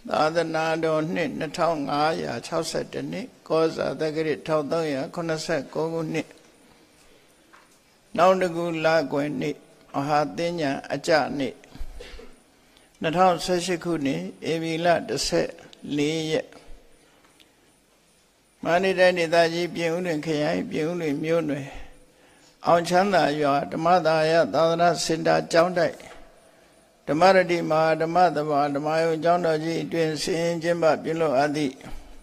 သာသနာတော်နှစ်2562နှစ်ကောဇာတက္ကရာ1389ခုနှစ်နောက်တကူလကွယ်နှစ်မဟာသင်္ကြန်အကြနှစ်2018ခုနှစ်ဧပြီလ14ရက်မန္တလေးတိုင်းဒေသကြီးပြင်ဦးလွင်ခရိုင်ပြင်ဦးလွင်မြို့နယ်အောင်ချမ်းသာရွာဓမ္မသာယသာသနာစင်တာကျောင်းတိုက်ဓမ္မရတိမဟာဓမ္မသဘာဓမ္မယုံကျောင်းတော်ကြီးအတွင်ဆင်းကျင်းပပြုလုပ်အပ်သည့်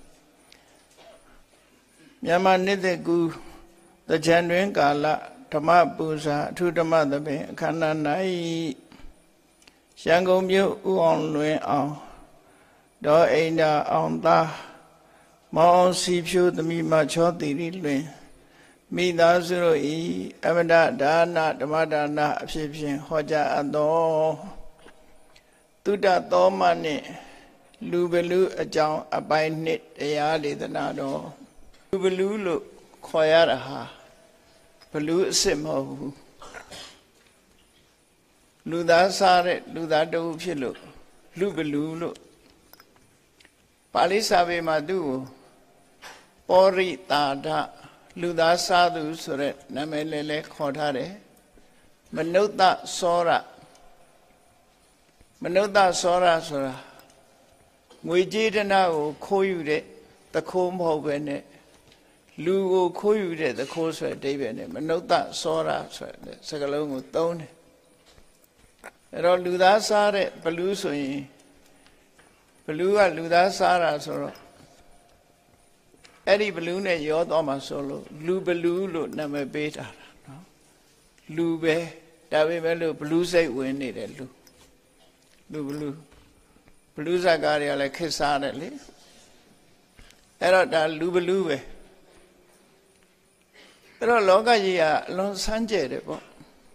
မြန်မာနှစ်သက်ကူသကြံတွင်ကာလဓမ္မပူဇာအထူးဓမ္မသဘင်အခမ်းအနား၌ရန်ကုန်မြို့ဦးအောင်လွင်အောင်ဒေါ်အိန္ဒာအောင်သားမောင်စီဖြိုးသမီးမချောတိရီလွင်မိသားစုတို့ဤအမတဒါနဓမ္မဒါနအဖြစ်ဖြင့်ဟောကြားအပ်သောသုတ္တသောမနှင့်လူဘလူအကြောင်းအပိုင်းနှစ်တရားဒေသနာတော်လူဘလူလို့ခေါ်ရတာဟာဘလူအစစ်မဟုတ်ဘူးလူသားစားတဲ့လူသားတူဖြစ်လို့လူဘလူလို့ပါဠိစာပေမှာသူ့ကိုပောရိတာဒလူသားစားသူဆိုတဲ့နာမည်လည်းခေါ်ထားတယ်မနုဿသောရမနုဿသောရဆိုတာငွေကြေးတနာကိုခိုးယူတဲ့တခိုးမဟုတ်ပဲနဲ့လူကိုခိုးယူတဲ့တခိုးဆိုတဲ့အဓိပ္ပာယ်နဲ့မနုဿသောရဆိုတဲ့စကားလုံးကိုသုံးတယ်အဲ့တော့လူသားစားတဲ့ဘလူးဆိုရင်ဘလူးကလူသားစားတာဆိုတော့အဲ့ဒီဘလူးနဲ့ရောသွားမှာဆိုလို့လူဘလူးလို့နာမည်ပေးထားတာနော်လူပဲဒါပေမဲ့လို့ဘလူးစိတ်ဝင်နေတယ်လူဘလူးဇာကားတွေကလည်းခက်စားတယ်လေအဲ့တော့ဒါလူဘလူးပဲအဲ့တော့လောကကြီးကအလွန်ဆန်းကျယ်တယ်ပေါ့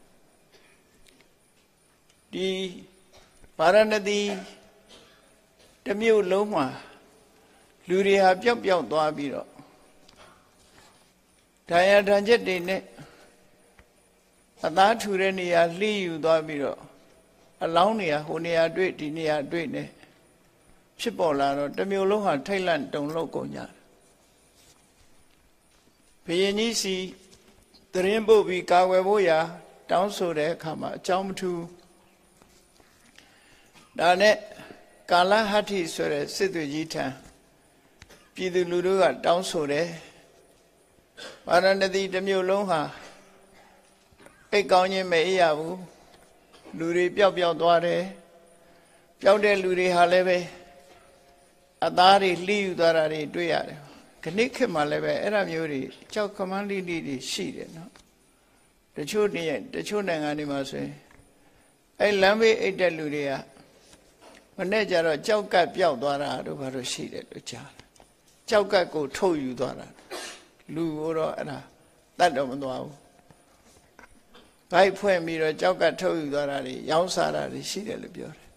ဒီဗာရဏသီတမြို့လုံးမှာလူတွေဟာပျောက်သွားပြီးတော့ဒါရထန်ချက်တွေနဲ့အသားထူတဲ့နေရာလှီးယူသွားပြီးတော့အလောင်းနေရာဟိုနေရာတွေ့ဒီနေရာတွေ့နေဖြစ်ပေါ်လာတော့တမျိုးလုံးဟာထိတ်လန့်တုန်လှုပ်ကုန်ကြတယ်ဘုရင်ကြီးစီတရင်ပုတ်ပြီးကာကွယ်ဖို့ရာတောင်းဆိုတဲ့အခါမှာအကြောင်းမထူးဒါနဲ့ကာလဟတ္ထိဆိုတဲ့စစ်သွေးကြီးထံပြည်သူလူထုကတောင်းဆိုတယ်ဗာရဏသီတစ်မြို့လုံးဟာအိတ်ကောင်းခြင်းမအေးရဘူးလူတွေပျောက်သွားတယ်ပျောက်တဲ့လူတွေဟာလည်းပဲအသားတွေလှီးယူသွားတာတွေတွေ့ရတယ်ခဏခေတ်မှလည်းပဲအဲ့ဒါမျိုးတွေကြောက်ခမန်းလိလိတွေရှိတယ်နော်တချို့နိုင်ငံတွေမှာဆိုရင်အဲ့လမ်းဘေးအိတ်တဲ့လူတွေကမနေ့ကျတော့ကြောက်ကပ်ပျောက်သွားတာတို့ဘာလို့ရှိတယ်လို့ကြားတယ်ကြောက်ကပ်ကိုထုတ်ယူသွားတာလူကိုတော့အဲ့ဒါတတ်တော့မသွားဘူးဘိုက်ဖွင့်ပြီးတော့ကြောက်ကပ်ထုတ်ယူသွားတာတွေရောင်းစားတာတွေရှိတယ်လို့ပြောတယ်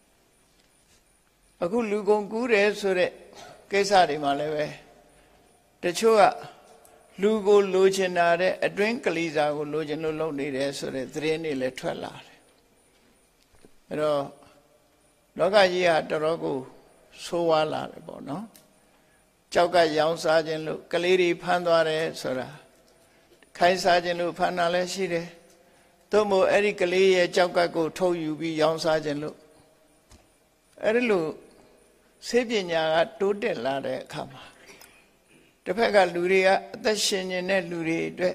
အခုလူကုန်ကူးတယ်ဆိုတဲ့ကိစ္စတွေမှာလည်းပဲတချို့ကလူကိုလိုချင်တာတဲ့အတွင်းကလေးစာကိုလိုချင်လို့လုပ်နေတယ်ဆိုတဲ့သတင်းတွေလည်းထွက်လာတယ်အဲ့တော့လောကကြီးကတော်တော်ကိုဆိုးဝါးလာတယ်ပေါ့နော်ကြောက်ကရောင်းစားခြင်းလို့ကလေးတွေဖမ်းသွားတယ်ဆိုတာခိုင်းစားခြင်းလို့ဖမ်းတာလည်းရှိတယ်သို့မဟုတ်အဲ့ဒီကလေးရဲ့ကြောက်ကကိုထုတ်ယူပြီးရောင်းစားခြင်းလို့အဲ့ဒီလိုဆေးပညာကတိုးတက်လာတဲ့အခါမှာတစ်ဖက်ကလူတွေကအသက်ရှင်နေတဲ့လူတွေအတွက်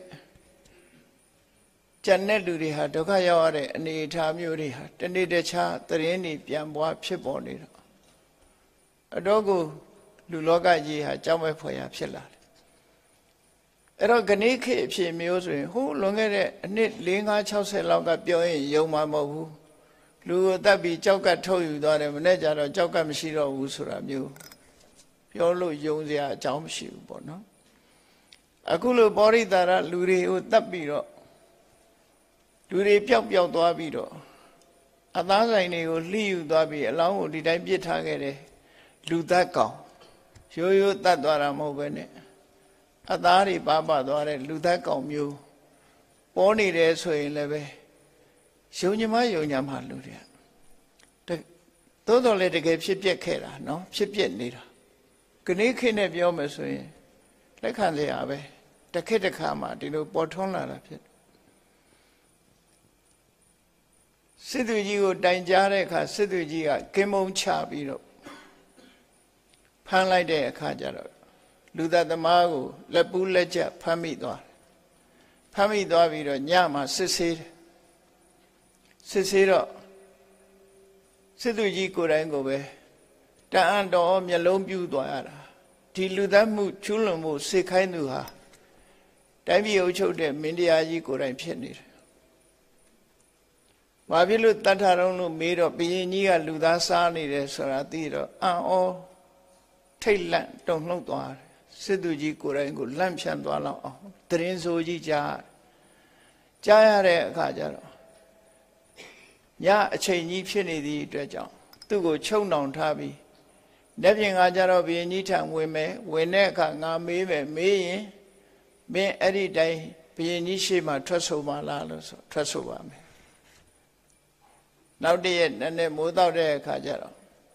ကျန်တဲ့လူတွေဟာဒုက္ခရောက်ရတဲ့အနေအထားမျိုးတွေဟာတနေ့တခြားသတင်းတွေပြန်ပွားဖြစ်ပေါ်နေတော့အတော့ကိုလူလောကကြီးဟာကြောက်မဲ့ဖွယ်ရာဖြစ်လာတယ်အဲ့တော့ခဏခေတ်အဖြစ်မျိုးဆိုရင်ဟိုလွန်ခဲ့တဲ့အနှစ်50-60လောက်ကပြောရင်ယုံမှာမဟုတ်ဘူးလူကိုတတ်ပြီးကြောက်ကထုတ်ယူသွားတယ်မနေ့ကျတော့ကြောက်ကမရှိတော့ဘူးဆိုတာမျိုးပြောလို့ယုံစရာအကြောင်းမရှိဘူးပေါ့နော်အခုလိုပောရိတာရလူတွေကိုတတ်ပြီးတော့လူတွေပျောက်သွားပြီးတော့အသားဆိုင်တွေကိုလှီးယူသွားပြီးအလောင်းကိုဒီတိုင်းပစ်ထားခဲ့တယ်လူသက်ကောင်ရိုးတတ်သွားတာမဟုတ်ပဲနဲ့အသားတွေပါသွားတဲ့လူသက်ကောင်မျိုးပေါ်နေတယ်ဆိုရင်လည်းပဲယုံကြည်မှလူတွေသို့တော်လည်းတကယ်ဖြစ်ပျက်ခဲ့တာနော်ဖြစ်ပျက်နေတာခဏခင်းနဲ့ပြောမယ်ဆိုရင်လက်ခံစရာပဲတစ်ခေတ်တစ်ခါမှဒီလိုပေါ်ထွန်းလာတာဖြစ်စစ်သူကြီးကိုတိုင်ကြားတဲ့အခါစစ်သူကြီးကကင်းမုံချပြီးတော့ဖမ်းလိုက်တဲ့အခါကျတော့လူသားသမားကိုလက်ပူးလက်ကျဖမ်းမိသွားပြီးတော့ညမှာစစ်ဆေးတော့စစ်သူကြီးကိုယ်တိုင်ကိုပဲတန်အံ့တော်မျက်လုံးပြူးသွားရတာဒီလူသားမှုကျူးလွန်မှုစေခိုင်းသူဟာတိုင်းပြည်အုပ်ချုပ်တဲ့မင်းတရားကြီးကိုယ်တိုင်ဖြစ်နေတယ်။ဘာဖြစ်လို့တတ်ထားတော့လို့မေးတော့ဘုရင်ကြီးကလူသားစားနေတယ်ဆိုတာသိတော့အံ့ဩထိတ်လန့်တုန်လှုပ်သွားတယ်။စစ်သူကြီးကိုယ်တိုင်ကိုလန့်ဖြန့်သွားလောက်အောင်သတင်းဆိုကြီးကြားရတဲ့အခါကျတော့ညအချိန်ကြီးဖြစ်နေသည့်အတွက်ကြောင့်သူ့ကိုချုပ်နှောင်ထားပြီးလက်ပြင်ကကြတော့ဘုရင်ကြီးထံဝင်တဲ့အခါငါမေးမယ်မေးရင်မင်းအဲ့ဒီတိုင်းဘုရင်ကြီးရှေ့မှာထွက်ဆိုပါလားလို့ဆိုထွက်ဆိုပါမယ်နောက်တည့်ရက်နဲ့မိုးတောက်တဲ့အခါကျတော့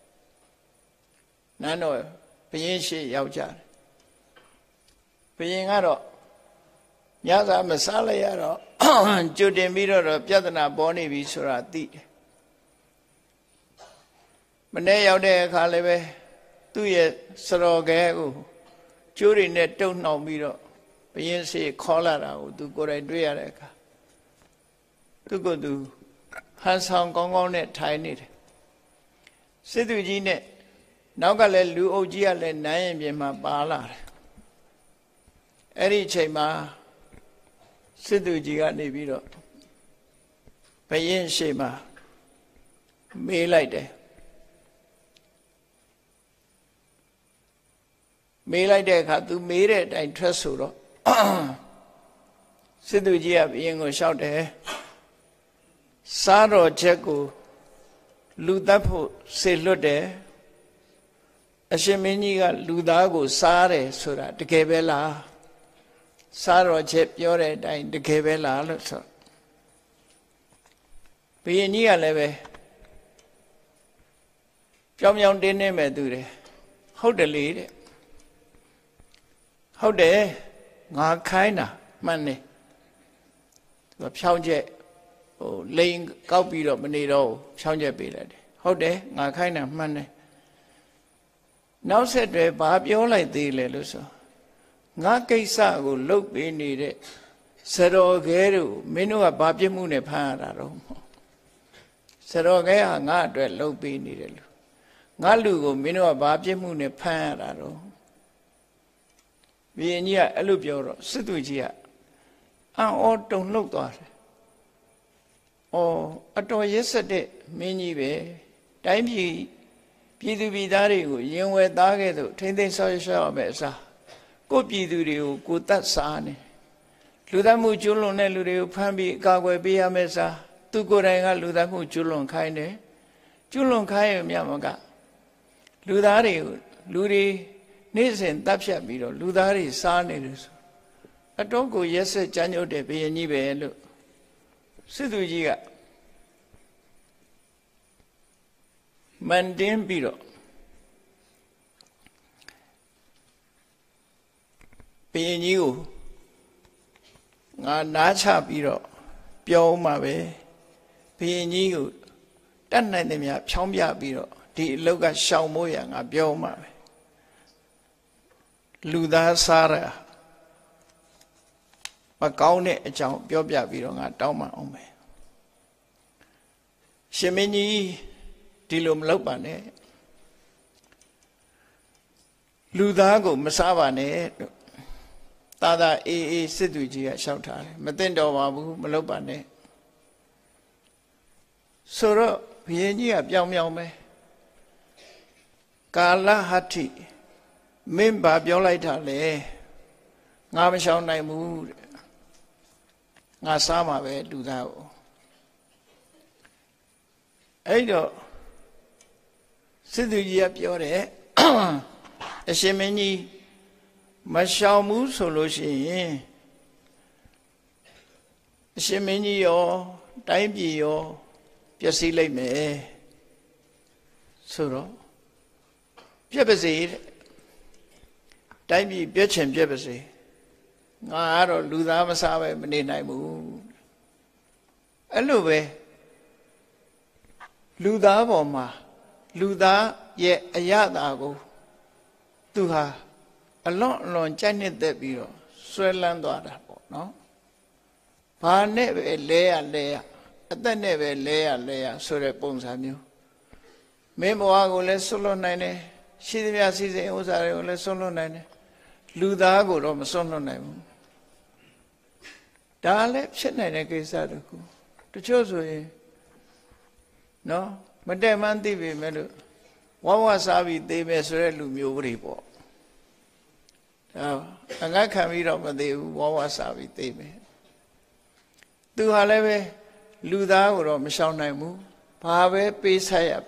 နန်းတော်ဘုရင်ရှေ့ရောက်ကြတယ်ဘုရင်ကတော့ညစာမစားလိုက်ရတော့ကြွတင်ပြီးတော့ပြဿနာပေါ်နေပြီဆိုတာသိတယ်မနေ့ရောက်တဲ့အခါလည်းပဲသူ့ရဲ့စတော်ကဲကိုကျိုးတွေနဲ့တုပ်နှောင်ပြီးတော့ဘုရင်စီခေါ်လာတာကိုသူကိုယ်တိုင်တွေ့ရတဲ့အခါသူကသူဟန်ဆောင်ကောင်းကောင်းနဲ့ထိုင်နေတယ်စစ်သူကြီးနဲ့နောက်ကလည်းလူအုပ်ကြီးကလည်းနန်းရင်ပြင်မှာပါလာတယ်အဲ့ဒီအချိန်မှာစစ်သူကြီးကနေပြီးတော့ဘုရင်ရှေ့မှာမေးလိုက်တယ်မေးလိုက်တဲ့အခါသူမေးတဲ့အတိုင်းထွက်ဆိုတော့စစ်သူကြီးကဘုရင်ကိုလျှောက်တယ်စားတော်ချက်ကိုလူတတ်ဖို့စေလွတ်တယ်အရှင်မင်းကြီးကလူသားကိုစားတယ်ဆိုတာတကယ်ပဲလားစားတော်ချက်ပြောတဲ့အတိုင်းတကယ်ပဲလားလို့ဆိုဘုရင်ကြီးကလည်းပဲပြောင်းပြောင်းတင်းနေမဲ့သူတယ်ဟုတ်တယ်လေတဲ့ဟုတ်တယ်ငါခိုင်းတာမှန်တယ်သူကဖြောင်းချက်လိန်ကောက်ပြီးတော့မနေတော့ဖြောင်းချက်ပေးလိုက်တယ်ဟုတ်တယ်ငါခိုင်းတာမှန်တယ်နောက်ဆက်တွဲဘာပြောလိုက်သေးလဲလို့ဆိုငါကိစ္စကိုလှုပ်ပေးနေတဲ့စတော်ခဲတို့မင်းတို့ကဘာပြစ်မှုနဲ့ဖမ်းရတာတော့စတော်ခဲဟာငါအတွက်လှုပ်ပေးနေတယ်လို့ငါလူကိုမင်းတို့ကဘာပြစ်မှုနဲ့ဖမ်းရတာတော့ဘုရင်ကြီးကအဲ့လိုပြောတော့စစ်သူကြီးကအံ့ဩတုန်လှုပ်သွားတယ်။အော်အတော်ရက်စက်တဲ့မင်းကြီးပဲတိုင်းပြည်သူပြည်သားတွေကိုရင်ဝယ်သားခဲ့သို့ထိမ့်သိမ်းဆောက်ရှောက်ရမယ်အစားကိုပြည်သူတွေကိုကိုတတ်စားနေလူသားမှုကျွလွန်တဲ့လူတွေကိုဖမ်းပြီးအကာအကွယ်ပေးရမယ်စားသူကိုယ်တိုင်ကလူသားမှုကျွလွန်ခိုင်းတယ်ကျွလွန်ခိုင်းရမြတ်မကလူသားတွေကိုလူတွေနေ့စဉ်တပ်ဖြတ်ပြီးတော့လူသားတွေစားနေတယ်ဆိုအတော့ကိုရက်ဆက်ကြမ်းကြုတ်တဲ့ဘုရင်ကြီးပဲလို့စစ်သူကြီးကမန်တင်းပြီးတော့ဘုရင်ကြီးကိုငါနားချပြီးတော့ပြောမှပဲဘုရင်ကြီးကိုတတ်နိုင်တယ်များဖြောင်းပြပြီးတော့ဒီအလုတ်ကရှောင်မိုးရငါပြောမှပဲလူသားစားရမကောင်းတဲ့အကြောင်းပြောပြပြီးတော့ငါတောင်းပန်အောင်မယ်ရှင်မင်းကြီးဒီလိုမလုပ်ပါနဲ့လူသားကိုမစားပါနဲ့လို့သာအေးစစ်သူကြီးကလျှောက်ထားတယ်မသိတော့ပါဘူးမလုပ်ပါနဲ့ဆိုတော့ဘုရင်ကြီးကပြောင်းပဲကာလဟတ္ထိမင်းဘာပြောလိုက်တာလဲငါမရှောင်နိုင်ဘူးတဲ့ငါစားမှာပဲလူသားကိုအဲ့တော့စစ်သူကြီးကပြောတယ်အရှင်မင်းကြီးမရှောင်ဘူးဆိုလို့ရှိရင်အရှင်မင်းကြီးရောတိုင်းပြည်ရောပျက်စီးလိမ့်မယ်ဆိုတော့ပြက်ပါစေတဲ့တိုင်းပြည်ပြက်ချင်ပြက်ပါစေငါကတော့လူသားမစားပဲမနေနိုင်ဘူးအဲ့လိုပဲလူသားပေါ်မှာလူသားရဲ့အရသာကိုသူဟာအလွန်ကြိုက်နှစ်ပြီးတော့ဆွဲလန်းသွားတာပေါ့နော်ဘာနဲ့ပဲလဲရအသက်နဲ့ပဲလဲရဆိုတဲ့ပုံစံမျိုးမင်းဘဝကိုလည်းဆွလွတ်နိုင်တယ်ရှိသမျှစီစဉ်ဥစ္စာတွေကိုလည်းဆွလွတ်နိုင်တယ်လူသားကိုတော့မဆွလွတ်နိုင်ဘူးဒါလည်းဖြစ်နိုင်တဲ့ကိစ္စတခုတချို့ဆိုရင်နော်မတည့်မှန်းသိပြီမဲ့လို့ဝဝစားပြီးသေမယ်ဆိုတဲ့လူမျိုးတွေပေါ့ဒါအငတ်ခံပြီးတော့မသေးဘူးဝဝစားပြီးသေမယ်သူဟာလည်းပဲလူသားကိုတော့မရှောင်နိုင်ဘူးဘာပဲပေးဆက်ရ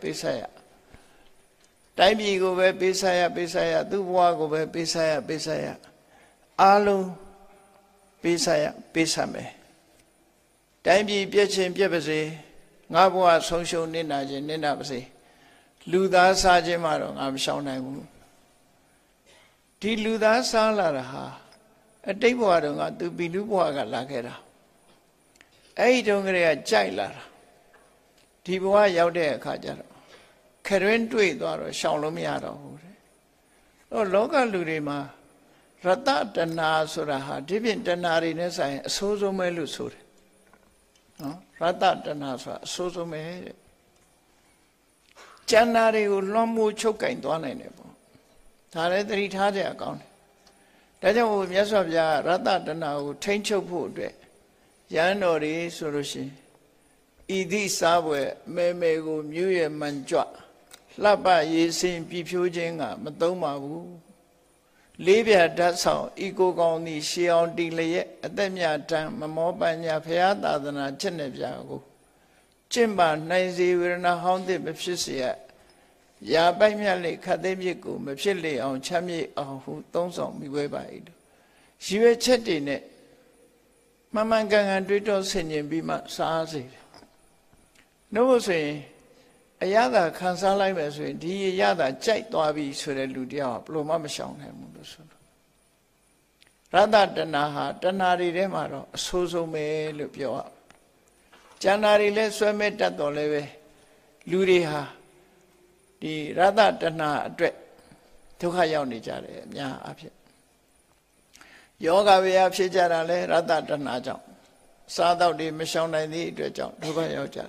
တိုင်းပြည်ကိုပဲပေးဆက်ရသူ့ဘဝကိုပဲပေးဆက်ရအားလုံးပေးဆက်မယ်တိုင်းပြည်ပြည့်ချင်းပြည့်ပါစေငါဘဝဆုံးရှုံးနစ်နာခြင်းနစ်နာပါစေလူသားစားခြင်းမှတော့ငါမရှောင်နိုင်ဘူးဒီလူသားစားလာတာဟာအတိတ်ဘဝတုန်းကသူပိလူဘဝကလာခဲ့တာအဲ့ဒီတုန်းကလေးကကြိုက်လာတာဒီဘဝရောက်တဲ့အခါကျတော့ခရွင်းတွေ့သွားတော့ရှောင်လို့မရတော့ဘူးတဲ့တော့လောကလူတွေမှာရတ္တတဏှာဆိုတာဟာဒီပြင်တဏှာတွေနဲ့ဆိုင်အဆိုးဆုံးပဲလို့ဆိုတယ်နော်ရတ္တတဏှာဆိုတာအဆိုးဆုံးပဲတဲ့ကျန်တာတွေကိုလွှမ်းမိုးချုပ်ကင်သွားနိုင်တယ်ပေါ့ဒါလည်းသတိထားကြအကောင်းတယ်ဒါကြောင့်ဘုရားမြတ်စွာဘုရားရတ္တတဏှာကိုထိမ့်ချုပ်ဖို့အတွက်ရဟန်းတော်တွေဆိုလို့ရှိရင်ဤသည့်စားပွဲမဲကိုမြူးရမှန်ကြွလှပရေးစင်ပြဖြိုးခြင်းကမသုံးပါဘူးလေးပြဓာတ်ဆောင်ဤကိုကောင်းသည်ရှေးအောင်တည်လျက်အသက်မြတ်တမ်းမမောပညာဖရာသာသနာချက်နဲ့ပြကိုကျင့်ပါနိုင်စေဝေဒနာဟောင်းသစ်မဖြစ်เสียရာပိုက်မြတ်လေခတ်သိမ်းမြစ်ကိုမဖြစ်လေအောင်ချမ်းမြေ့အောင်ဟုသုံးဆောင်မိဝဲပါ၏ရည်ရွယ်ချက်တွေနဲ့မှန်မှန်ကန်ကန်တွေးတောဆင်ခြင်ပြီးမှစားစေတယ်နှုတ်ဆိုရင်အရသာခံစားလိုက်မယ်ဆိုရင်ဒီရသာကြိုက်သွားပြီဆိုတဲ့လူတယောက်ဘယ်လိုမှမရှောင်နိုင်ဘူးလို့ဆိုလို့ရတ္တတဏှာဟာတဏှာတွေထဲမှာတော့အဆိုးဆုံးပဲလို့ပြောရကျန်တာတွေလည်းဆွဲမဲ့တတ်တော်လည်းပဲလူတွေဟာဒီရတ္တတဏှာအတွက်ဒုက္ခရောက်နေကြတယ်အများအားဖြင့်ယောဂဝေယဖြစ်ကြတာလဲရတ္တတဏှာကြောင့်စားတော့တွေမရှောင်နိုင်သည့်အတွက်ကြောင့်ဒုက္ခရောက်ကြတယ်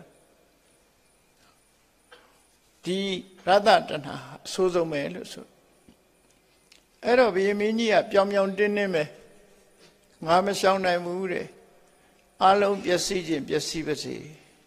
ဒီရတ္တတဏှာအဆိုးဆုံးပဲလို့ဆိုအဲ့တော့ဘုရင်မင်းကြီးကပြောင်ပြောင်တင်းတင်းပဲငါမရှောင်နိုင်ဘူးတဲ့အလုံးပျက်စီးခြင်းပျက်စီးပါစေ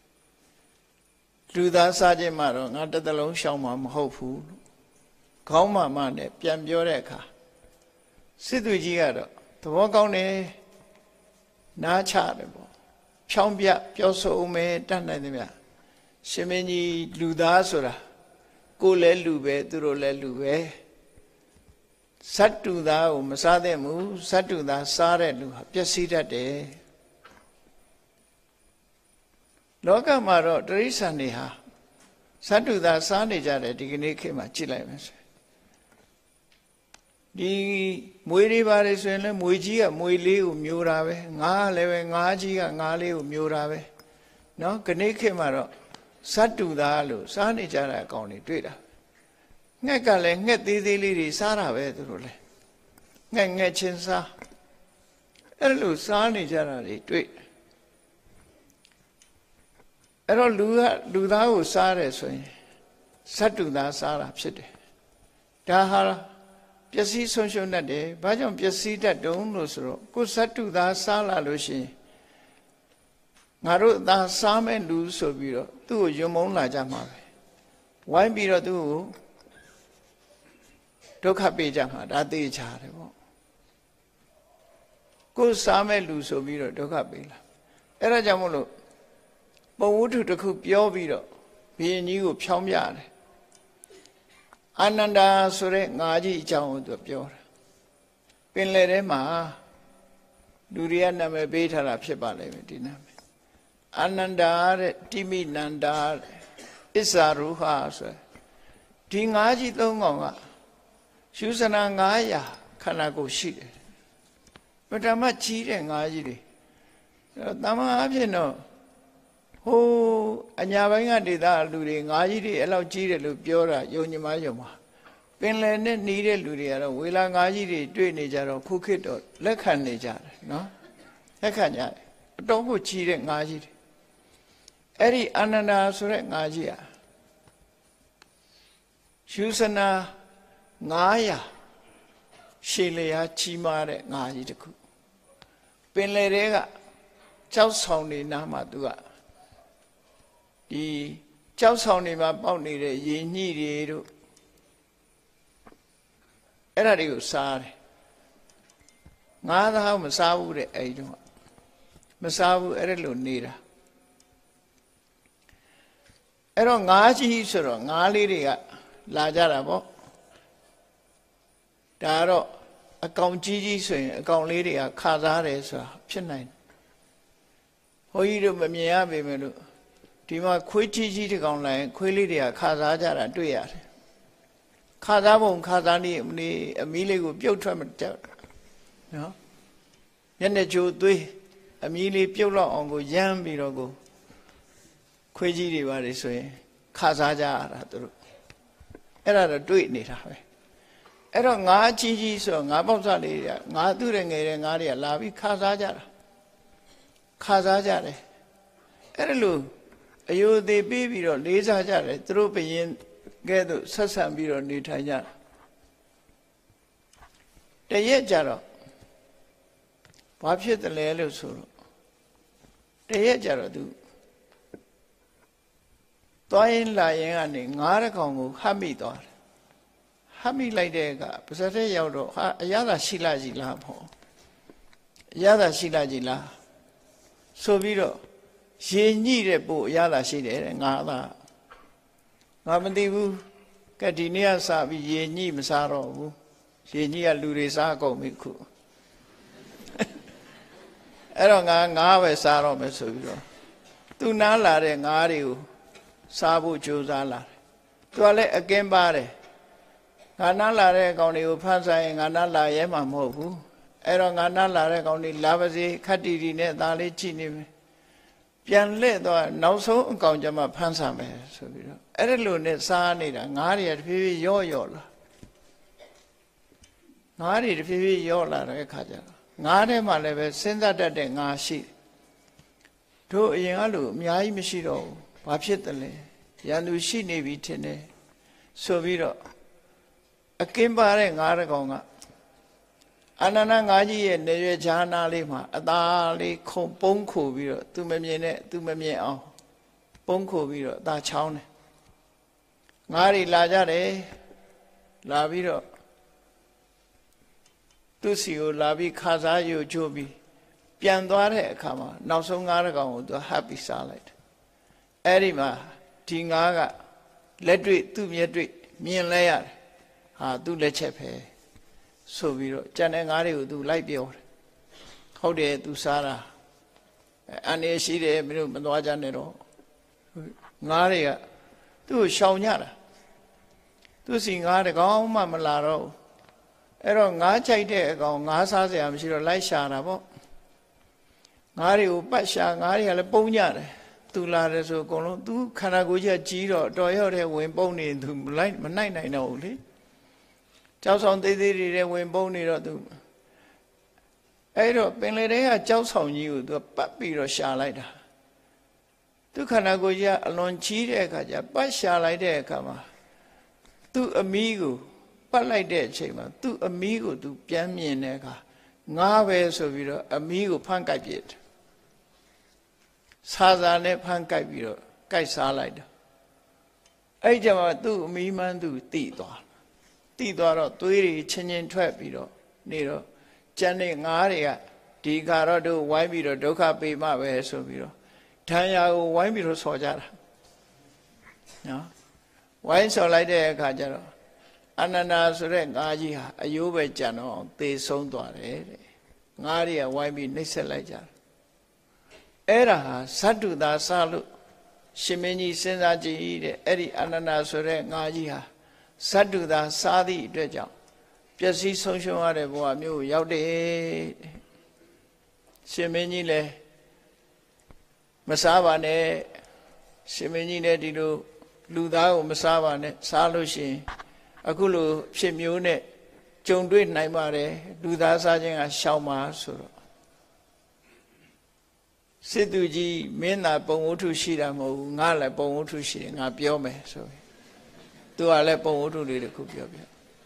လူသားစားခြင်းမှတော့ငါတစ်သလုံးရှောင်မှာမဟုတ်ဘူးခေါင်းမာနဲ့ပြန်ပြောတဲ့အခါစစ်သူကြီးကတော့သဘောကောင်းတယ်နားချတယ်ပေါ့ဖြောင်းပြပြောဆိုဦးမယ်တတ်နိုင်တယ်ဗျရှင်မင်းကြီးလူသားဆိုတာကိုယ်လည်းလူပဲသူတို့လည်းလူပဲဇတ္တုသားကိုမစားသင့်ဘူးဇတ္တုသားစားတဲ့လူဟာပျက်စီးတတ်တယ်လောကမှာတော့တိရစ္ဆာန်တွေဟာဇတ္တုသားစားနေကြတယ်ဒီကနေ့ခေတ်မှာကြည့်လိုက်မယ်ဆိုဒီမွေတွေပါတယ်ဆိုရင်လည်းမွေကြီးကမွေလေးကိုမျိုးတာပဲငါးလည်းပဲငါးကြီးကငါးလေးကိုမျိုးတာပဲเนาะခဏခေတ်မှာတော့ဇတ္တုသားလို့စားနေကြတဲ့အကောင်တွေတွေ့တာငှက်ကလည်းငှက်သေးသေးလေးတွေစားတာပဲသူတို့လည်းငှက်ချင်းစားအဲ့လိုစားနေကြတာတွေတွေ့အဲ့တော့လူသားကိုစားတယ်ဆိုရင်ဇတ္တုသားစားတာဖြစ်တယ်ဒါဟာပျက်စီးဆုံးရှုံးတတ်တယ်ဘာကြောင့်ပျက်စီးတတ်တုံးလို့ဆိုတော့ကိုယ်ဇတ္တုသားစားလာလို့ရှိရင်ငါတို့သားစားမဲ့လူဆိုပြီးတော့သူ့ကိုယုံမုန်းလာကြမှာပဲဝိုင်းပြီးတော့သူ့ကိုဒုက္ခပေးကြမှာဒါသိချတယ်ပေါ့ကိုယ်စားမဲ့လူဆိုပြီးတော့ဒုက္ခပေးလာအဲ့ဒါကြောင့်မို့လို့ပုံဝတ္ထုတစ်ခုပြောပြီးတော့ဘုရင်ကြီးကိုဖြောင်းပြတယ်အာနန္ဒာဆိုတဲ့ငါးကြီးအကြောင်းကိုသူပြောတာပင်လယ်ထဲမှာလူတွေကနာမည်ပေးထားတာဖြစ်ပါလိမ့်မယ်ဒီနာမည်အာနန္ဒာတဲ့တိမိနန္ဒာတဲ့ဣဇာရုဟဆိုဒီငါးကြီးသုံးကောင်ကရှုစနာ900ခန္ဓာကိုယ်ရှိတယ်ပထမကြီးတဲ့ငါးကြီးတွေတမန်အဖြစ်တော့ဟိုအညာဘိုင်းကဒေသလူတွေငါးကြီးတွေအဲ့လောက်ကြီးတယ်လို့ပြောတာယုံကြည်မယုံပါပင်လယ်နဲ့နှီးတဲ့လူတွေကတော့ဝေလာငါးကြီးတွေတွေ့နေကြတော့ခုခေတ်တော့လက်ခံနေကြတယ်နော်လက်ခံကြတယ်အတော်ကိုကြီးတဲ့ငါးကြီးတွေအဲ့ဒီအာနန္ဒာဆိုတဲ့ငါးကြီးဟာရှုစနာ900ရှည်လျာကြီးမားတဲ့ငါးကြီးတစ်ခုပင်လယ်တွေကကြောက်ဆောင်နေနားမှာသူကဒီကြောက်ဆောင်နေမှာပေါက်နေတဲ့ရေညှိတွေတို့အဲ့ဒါတွေကိုစားတယ်ငါးသားမစားဘူးတဲ့အဲ့ဒီတော့မစားဘူးအဲ့ဒါလို့နေတာအဲ့တော့ငါးကြီးဆိုတော့ငါးလေးတွေကလာကြတာပေါ့ဒါတော့အကောင်ကြီးကြီးဆိုရင်အကောင်လေးတွေကခါစားတယ်ဆိုတာဖြစ်နိုင်တယ်ဘုန်းကြီးတို့မမြင်ရပေမဲ့လို့ဒီမှာခွေးကြီးကြီးတစ်ကောင်လာရင်ခွေးလေးတွေကခါစားကြတာတွေ့ရတယ်ခါစားပုံခါစားနည်းအမီးလေးကိုပြုတ်ထွက်မတက်နော်မျက်နှာကြိုသွေးအမီးလေးပြုတ်လောက်အောင်ကိုရမ်းပြီးတော့ကိုခွေးကြီးတွေပါတယ်ဆိုရင်ခါစားကြရတာသူတို့အဲ့ဒါတော့တွေ့နေတာပဲအဲ့တော့ငါးကြီးကြီးဆိုငါးပေါက်စားလေးတွေကငါးသူ့ရဲ့ငယ်တဲ့ငါးတွေကလာပြီးခါစားကြတာခါစားကြတယ်အဲ့ဒါလို့အယုသေးပြီးပြီးတော့လေးစားကြတယ်သူတို့ဘယင်ကဲ့သို့ဆက်ဆံပြီးတော့နေထိုင်ကြတရက်ကြတော့ဘာဖြစ်တယ်လဲလို့ဆိုတော့တရက်ကြတော့သူသွားရင်လာရင်ကနေငါးတစ်ကောင်ကိုဟပ်မိသွားတယ်ဟပ်မိလိုက်တဲ့အခါပါဇက်ထဲရောက်တော့ဟာအရသာရှိလာကြည်လားပေါ့အရသာရှိလာကြည်လားဆိုပြီးတော့ရေညှိတဲ့ပို့အရသာရှိတယ်တဲ့ငါသာငါမသိဘူးကဲဒီနေ့ကစပြီးရေညှိမစားတော့ဘူးရေညှိကလူတွေစားကုန်ပြီခုအဲ့တော့ငါပဲစားတော့မယ်ဆိုပြီးတော့သူနားလာတဲ့ငါးတွေကိုစားဖို့ကြိုးစားလာတယ်သူကလည်းအကင်းပါတယ်ငါနားလာတဲ့ကောင်တွေကိုဖမ်းဆိုင်ရင်ငါနားလာရဲမှာမဟုတ်ဘူးအဲ့တော့ငါနားလာတဲ့ကောင်တွေလာပါစေခတ်တီတီနဲ့ဒါလေးကြည့်နေမယ်ပြန်လှည့်တော့နောက်ဆုံးအကောင်ကျမှဖမ်းဆံမယ်ဆိုပြီးတော့အဲ့ဒါလိုနဲ့စားနေတာငါးတွေကတဖြည်းဖြည်းရော့လာငါးတွေတဖြည်းဖြည်းရော့လာတဲ့အခါကျတော့ငါးထဲမှာလည်းပဲစဉ်းစားတတ်တဲ့ငါးရှိတို့အရင်ကလိုအများကြီးမရှိတော့ဘူးဘာဖြစ်တယ်လဲရန်သူရှိနေပြီထင်တယ်ဆိုပြီးတော့အကင်းပါတဲ့ငါးတစ်ကောင်ကအာနန္ဒငါးကြီးရဲ့နေရွယ်ခြားနာလေးမှာအသားလေးခုံပုံးခိုပြီးတော့သူမမြင်နဲ့သူမမြင်အောင်ပုံးခိုပြီးတော့အသားချောင်းတယ်ငါးတွေလာကြတယ်လာပြီးတော့သူစီကိုလာပြီးခါစားယူချိုးပြီးပြန်သွားတဲ့အခါမှာနောက်ဆုံးငါးတစ်ကောင်ကိုသူဟပ်ပြီးစားလိုက်တယ်အဲ့ဒီမှာဒီငါးကလက်တွေ့သူ့မျက်တွေ့မြင်လဲရတယ်ဟာသူ့လက်ချက်ပဲဆိုပြီးတော့ကြံတဲ့ငါးတွေကိုသူလိုက်ပြောတယ်ဟုတ်တယ်သူစားတာအန်ရရှိတယ်မင်းတို့မသွားကြနဲ့တော့ငါးတွေကသူ့ကိုရှောင်ကြတာသူစီငါးတကောင်မှမလာတော့အဲ့တော့ငါးချိုက်တဲ့အကောင်ငါးစားစရာမရှိတော့လိုက်ရှာတာပေါ့ငါးတွေကိုပတ်ရှာငါးတွေကလည်းပုံကြတယ်သူလာတယ်ဆိုအကုန်လုံးသူခန္ဓာကိုယ်ကြီးကြီးတော့တော်ရော့တဲ့ဝင်ပုံနေသူမနိုင်နိုင်တော့ဘူးလေကြောက်ဆောင်သေးသေးတွေဝင်ပုံနေတော့သူအဲ့တော့ပင်လေတွေကကြောက်ဆောင်ကြီးကိုသူပတ်ပြီးတော့ရှာလိုက်တာသူခန္ဓာကိုယ်ကြီးအလွန်ကြီးတဲ့အခါကျပတ်ရှာလိုက်တဲ့အခါမှာသူ့အမီးကိုပတ်လိုက်တဲ့အချိန်မှာသူ့အမီးကိုသူပြန်မြင်တဲ့အခါငါပဲဆိုပြီးတော့အမီးကိုဖမ်းကိုက်ပြစ်စာစာနဲ့ဖမ်းကိုက်ပြီးတော့ကိုက်စားလိုက်တာအဲ့ကြမှာသူ့အမီးမှန်းသူတိသွားတော့သွေးတွေချင်းချင်းထွက်ပြီးတော့နေတော့ကျန်တဲ့ငါးတွေကဒီခါတော့တို့ဝိုင်းပြီးတော့ဒုက္ခပေးမှပဲဆိုပြီးတော့ဓာန်ရာကိုဝိုင်းပြီးတော့ဆော်ကြတာနော်ဝိုင်းဆော်လိုက်တဲ့အခါကျတော့အနန္ဒာဆိုတဲ့ငါးကြီးဟာအယိုးပဲကြံတော့သေဆုံးသွားတယ်တဲ့ငါးတွေကဝိုင်းပြီးနှိပ်စက်လိုက်ကြတယ်အဲ့ဒါဟာဇတ္တုသာစလို့ရှင်မင်းကြီးစဉ်းစားကြည့်တဲ့အဲ့ဒီအနန္ဒာဆိုတဲ့ငါးကြီးဟာ Saduda Sadi Dreja Pesi Social Are Boamu Yaude Semenile Masavane Semenile Dido Ludao Masavane Salushi Akulu Shemune Jondwe Naimare Luda Sajing as Shauma Suro Situji Mena Pongutu Shiramo Nala Pongutu Shi Napiome so do I let Pongutu lead a coopia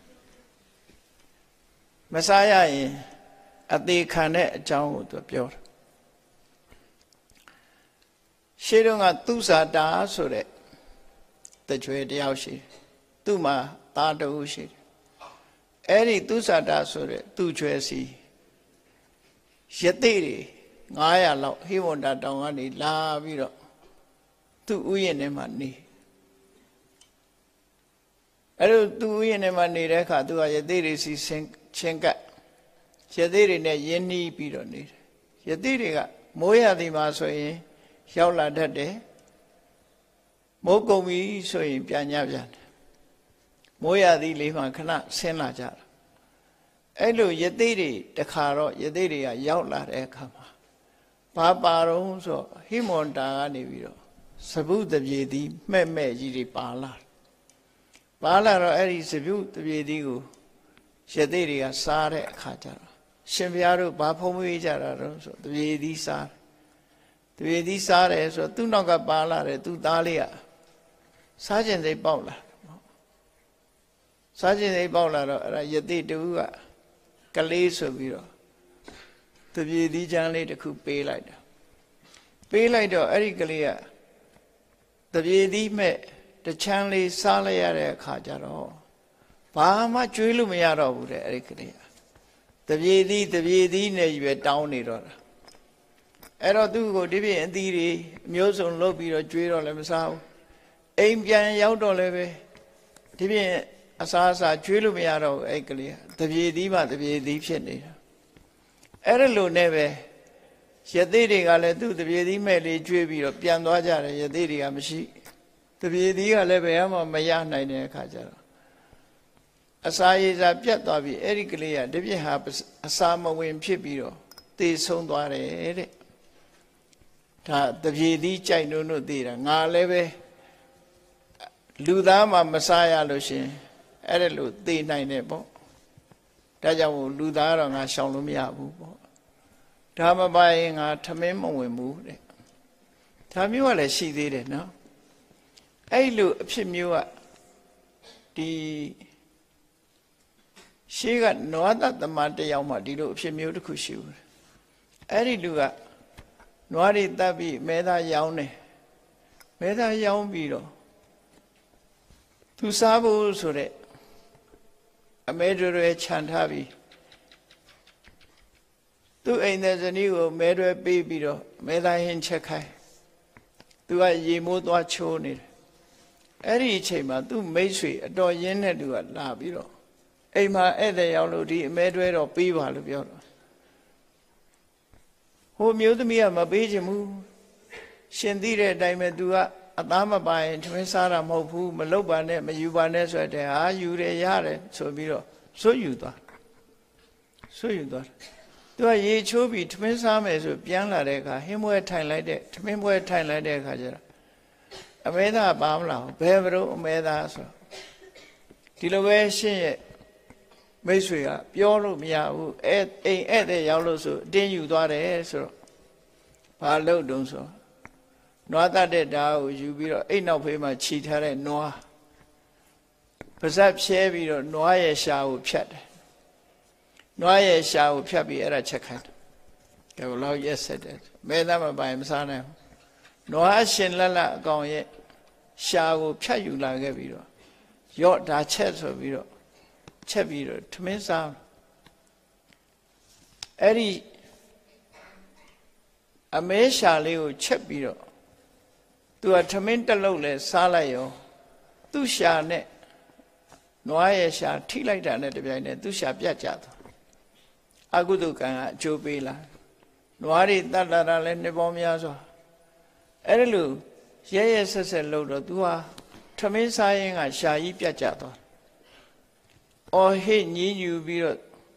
Messiah at the Canet Jown to pure Shadong at Tusa da so that the trade Yashi Tuma Tata Ushi Eri Tusa da so that two Tracy Shatiri Ngaya Law, he won't that down on it, La Viro. To Uyenemani. I don't do Uyenemani Reka, do I did see Shenka. Shadiri ne Yeni Pidonit. Yadiriga, Moya di Masoe, Shaula Dade, Mokomi so in Pianajan. Moya di Lima cannot send la jar. Elo Yadiri, the caro, Yadiria, Yaula Ekama. Papa so Himonda Niviro. Sabu the Yedi, Meme Giri Pala. Pala or Eri Sabu the Yedigo. Shadiria Sare Kajara. Shembiaru Bapomi Jara, so the Yedi Sar. The Yedi Sare, so Tunaga Pala, Tu Dalia. Sergeant de Paula. Sergeant de Paula, Yedi Dua. Kaleso Viro. The Yedi Janley the coup pay like that. Pay like the Ericalia. The Yedi met the Chanley Salaya Kajaro. Pama Chulumiaro would Ericalia. The Yedi never down it or. Ero do go divi and diri, Muson lobby or Judo Lemsau. Aim Jan Yaudo leve. Divi Asasa Chulumiaro Ecalia. The Yedima, the Yedi Shenny. Erelu neve, Yadiri gale do the Yedi Meli Jubi of Piandoja, Yadiri Amashi, the Yedi Alebeama Mayana in a Kajara. Asai is a Piatobi, Ericalia, Devi Happens, a summer wind chipiro, they son doare. The Yedi Chino no dira, Naleve Ludama Messiah Lucian, Erelu, the nine nebo. Tajamu Ludara and Shalomia. Tama buying a Tamemo we moved it. Tamuala she did it now. I look Pimua. The she got no other than Matayama, the look Pimu to Kushu. Eri Luga, Noari Dabi, Meda Yaune, Meda Yaumbido. To Sabu Sure. A major Chantavi. Do ain't there's a new major baby, made I in Chekai. Do I ye mood or chone it? Every chamber do masonry, a door yen do a labiro. Ema ede yalodi, medway or people of your. Who mute me a mabijamu? Shendire dimedua. Adama by and Twinsara Mopu, Malobane, Mayubanes, where they are, you yare, so biro, so you thought. So you thought. Do I ye chobi, Twinsames with Piana Reka, him wear time like that, to me wear time like that, Kajara. Ameda Bamla, Bevero, Meda, so. Tilaway she Mesria, Piolo Miau, ed the yellow so, then you thought so. Palo don't so. No that day, you be ain't no pay my cheat her and Noah. Perhaps Chevy or Noah shall chat. Noah shall chappy at a check. I will allow yes said that. Madame by himself. Noah shin lala gone yet. Shall chat you like a video. Your that chats of video. Chaviro to me sound. Eddie a me shall you chap video. To a Tamenta Lole, Salayo, Tu sha ne, Noaya sha, tea like that at the behind, Tu sha piachat. Aguduka, Jobila, Noari, Dada, and Nebomiazo. Erelu, yes, as a load of Dua, Tamin saying, I shall eat piachato. အော်ဟစ်ညည်းညူပြီးတော့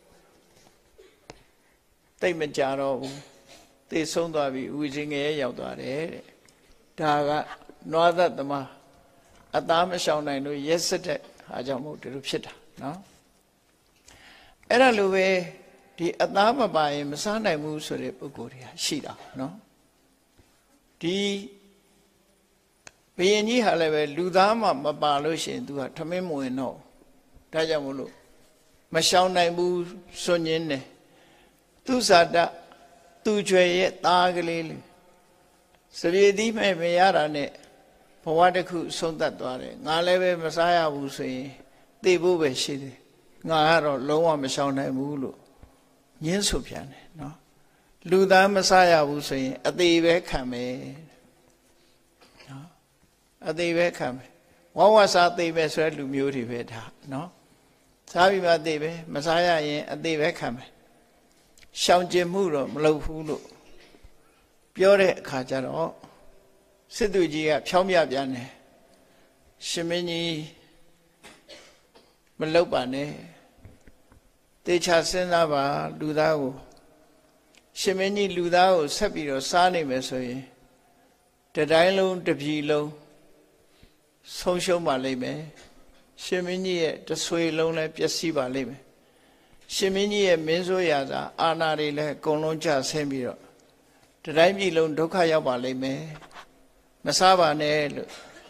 တိတ်မကြတော့ဘူးသေဆုံးသွားပြီဝီစင်ငယ်ရောက်သွားတယ်တဲ့ဒါကနွားသက်သမားအသားမရှောင်နိုင်လို့ရက်စက်တဲ့ဟာကြောင့်မို့ဒီလိုဖြစ်တာနော်အဲ့ဒါလိုပဲဒီအသားမပါရင်မစားနိုင်ဘူးဆိုတဲ့ပုဂ္ဂိုလ်တွေကရှိတာနော်ဒီဘယင်ကြီးဟာလည်းပဲလူသားမှမပါလို့ရှိရင် तू ဟာထမင်းမဝင်တော့ဒါကြောင့်မို့လို့မရှောင်နိုင်ဘူးစွန့်ညင်းတယ်သူဇာတသူကျွယ်ရဲ့သားကလေးလေစပြေသီးမဲ့မရတာနဲ့ဘဝတစ်ခုဆုံးသက်သွားတယ်ငါလည်းပဲမစားရဘူးဆိုရင်သိဖို့ပဲရှိတယ်ငါကတော့လုံးဝမရှောင်နိုင်ဘူးလို့ညင်းဆိုပြန်တယ်နော်လူသားမစားရဘူးဆိုရင်အသေးပဲခံမယ်နော်အသေးပဲခံမယ်ဝဝစားသေးပဲဆိုတဲ့လူမျိုးတွေပဲဒါနော်စားပြီးမှသေးပဲမစားရရင်အသေးပဲခံမယ်ရှောင်ကျင်မှုတော့မလုပ်ဘူးလို့ပြောတဲ့အခါကျတော့စစ်သူကြီးကဖြောင်းပြပြန်တယ်ရှင်မင်းကြီးမလုပ်ပါနဲ့တေချာစဉ်းစားပါလူသားကိုရှင်မင်းကြီးလူသားကိုဆက်ပြီးတော့စားနေမယ်ဆိုရင်တတိုင်းလုံးတစ်ပြည်လုံးဆုံးရှုံးပါလိမ့်မယ်ရှင်မင်းကြီးရဲ့တဆွေလုံးလည်းပျက်စီးပါလိမ့်မယ်ရှင်မင်းကြီးရဲ့မင်းဆိုးရာသာအာဏာတွေလည်းအကုန်လုံးကျဆင်းပြီးတော့တတိုင်းပြည်လုံးဒုက္ခရောက်ပါလိမ့်မယ်မစားပါနဲ့လို့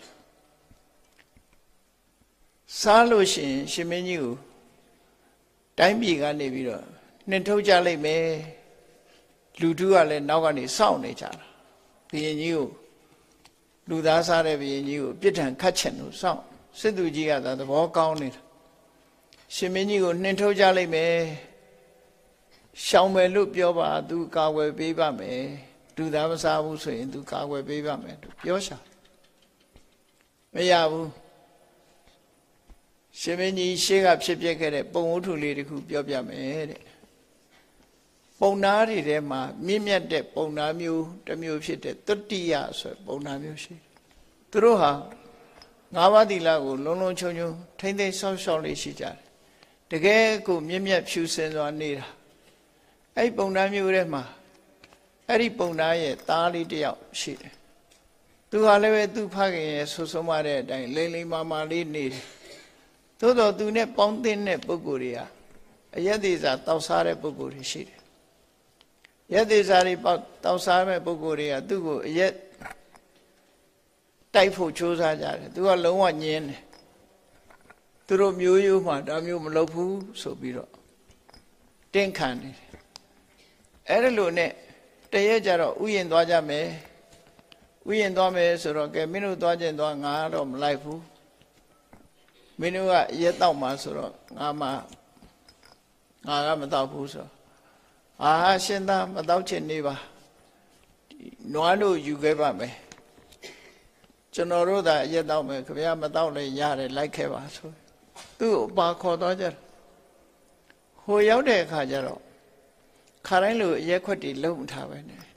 စားလို့ရှိရင်ရှင်မင်းကြီးကိုတိုင်းပြည်ကနေပြီးတော့နှင်ထုတ်ကြလိမ့်မယ်လူထုကလည်းနောက်ကနေစောင့်နေကြတာဘုရင်ကြီးကိုလူသားစားတဲ့ဘုရင်ကြီးကိုပြစ်ဒဏ်ခတ်ချင်လို့စောင့်စစ်သူကြီးကသာသဘောကောင်းနေတာရှင်မင်းကြီးကိုနှင်ထုတ်ကြလိမ့်မယ်ရှောင်မယ်လို့ပြောပါသူကာကွယ်ပေးပါမယ်လူသားမစားဘူးဆိုရင်သူကာကွယ်ပေးပါမယ်သူပြောရှာမရဘူးရှင်မင်းကြီးရှေ့ကဖြစ်ပျက်ခဲ့တဲ့ပုံဝတ္ထုလေးတစ်ခုပြောပြမယ်တဲ့ပုံနာတွေထဲမှာမြင့်မြတ်တဲ့ပုံနာမျိုးတစ်မျိုးဖြစ်တဲ့တတိယဆိုပုံနာမျိုးရှိသူတို့ဟာငါးပါးသီလကိုလုံးလုံးချုံချုံထိမ့်သိမ်းဆောက်ရှောက်လေးရှိကြတယ်တကယ်ကိုမြင့်မြတ်ဖြူစင်စွာနေတာအဲ့ပုံနာမျိုးထဲမှာအဲ့ဒီပုံနာရဲ့သားလေးတစ်ယောက်ရှိတယ်သူဟာလည်းပဲသူ့ဖခင်ရဲ့ဆူဆုံးမတဲ့အတိုင်းလိမ့်လိမ့်မာမာလေးနေတယ်သို့တော်သူနဲ့ပေါင်းသင်းတဲ့ပုဂ္ဂိုလ်တွေကအယက်သေးစာတောက်စားတဲ့ပုဂ္ဂိုလ်တွေရှိတယ်ယက်သေးစာတွေတောက်စားမဲ့ပုဂ္ဂိုလ်တွေကသူ့ကိုအယက်တိုက်ဖို့ကြိုးစားကြတယ်သူကလုံးဝညင်းတယ်သူတို့မျိုးရိုးမှဒါမျိုးမလုပ်ဘူးဆိုပြီးတော့တင့်ခံနေတယ်အဲ့ဒါလို့နဲ့တရက်ကြတော့ဥယျင်သွားကြမယ်ဥယျင်သွားမယ်ဆိုတော့ကဲမင်းတို့သွားခြင်းသွားငါတော့မလိုက်ဘူးမင်းတို့ကရက်တော့မှာဆိုတော့ငါကမတော့ဘူးဆိုအာရှင်သာမတော့ချင်နေပါနွားတို့ယူခဲ့ပါမယ်ကျွန်တော်တို့သာရက်တော့မယ်ခင်ဗျားမတော့လည်းရတယ်လိုက်ခဲ့ပါဆိုသူ့ကိုပါခေါ်သွားကြတယ်ဟိုရောက်တဲ့အခါကျတော့ခါတိုင်းလိုရက်ခွက်တွေလုံထားပဲနဲ့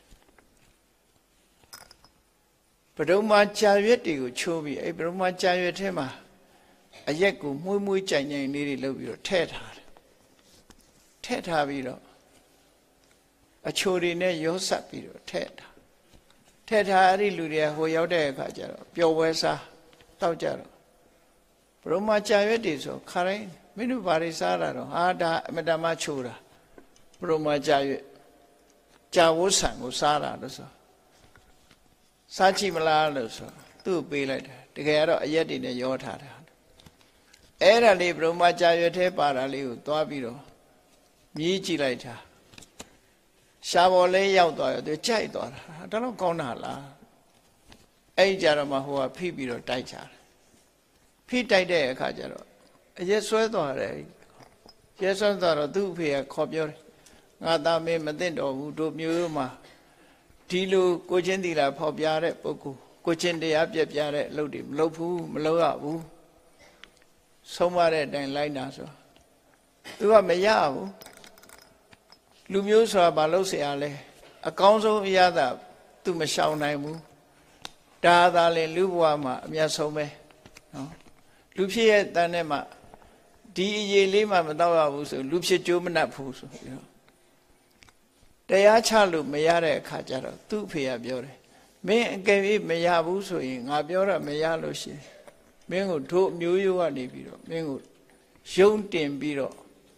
ပဒုံမာကြာရွက်တွေကိုချိုးပြီးအဲ့ပဒုံမာကြာရွက်ထဲမှာအရက်ကိုမှုှကြိုင်လေးတွေလုပ်ပြီးတော့ထည့်ထားတယ်ထည့်ထားပြီးတော့အချိုတွေနဲ့ရောဆက်ပြီးတော့ထည့်ထားအဲ့ဒီလူတွေဟိုရောက်တဲ့အခါကျတော့ပျော်ပွဲစားတောက်ကြတော့ဘုရမကြာရွက်တွေဆိုခါတိုင်းမင်းတို့ဘာတွေစားတာတော့ဟာဒါအမတမချိုးတာဘုရမကြာရွက်ကြာဝတ်ဆံကိုစားတာလို့ဆိုစားကြည့်မလားလို့ဆိုသူ့ပေးလိုက်တယ်တကယ်တော့အရက်တွေနဲ့ရောထားတာအဲ့ဒါလေးဘုရမကြာရွက်ထဲပါတာလေးကိုသွားပြီးတော့မြည်ကြည့်လိုက်တာရှားပေါ်လေးရောက်သွားရောသူကြိုက်သွားတာဒါတော့ကောင်းတာလားအဲ့ကြတော့မှဟိုကဖိပြီးတော့တိုက်ချတယ်ဖိတိုက်တဲ့အခါကျတော့အရက်ဆွဲသွားတယ်ရက်ဆွဲသွားတော့သူ့အဖေကခေါ်ပြောတယ်ငါသားမင်းမသိတော့ဘူးတို့မျိုးမှာဒီလိုကိုချင်းတီလာဖော်ပြတဲ့ပုဂ္ဂိုလ်ကိုချင်းတရားပြပြတဲ့အလုပ်တွေမလုပ်ဘူးမလုပ်ရဘူးဆုံးမတဲ့အတိုင်းလိုက်တာဆိုသူကမရဘူးလူမျိုးဆိုတာဘာလို့เสียရလဲအကောင်းဆုံးအရာသာသူမရှောင်နိုင်ဘူးဒါသာလေလူဘဝမှာအမြတ်ဆုံးပဲနော်လူဖြစ်ရဲ့တန်ထဲမှာဒီအရေးလေးမှမတော့ရဘူးဆိုလူဖြစ်ကြိုးမနှက်ဘူးဆိုပြီးတော့တရားချလို့မရတဲ့အခါကျတော့သူ့အဖေကပြောတယ်မင်းအကယ်၍မရဘူးဆိုရင်ငါပြောတာမရလို့ရှိရင်မင်းကိုတို့မျိုးရိုးကနေပြီးတော့မင်းကိုယုံတင်ပြီးတော့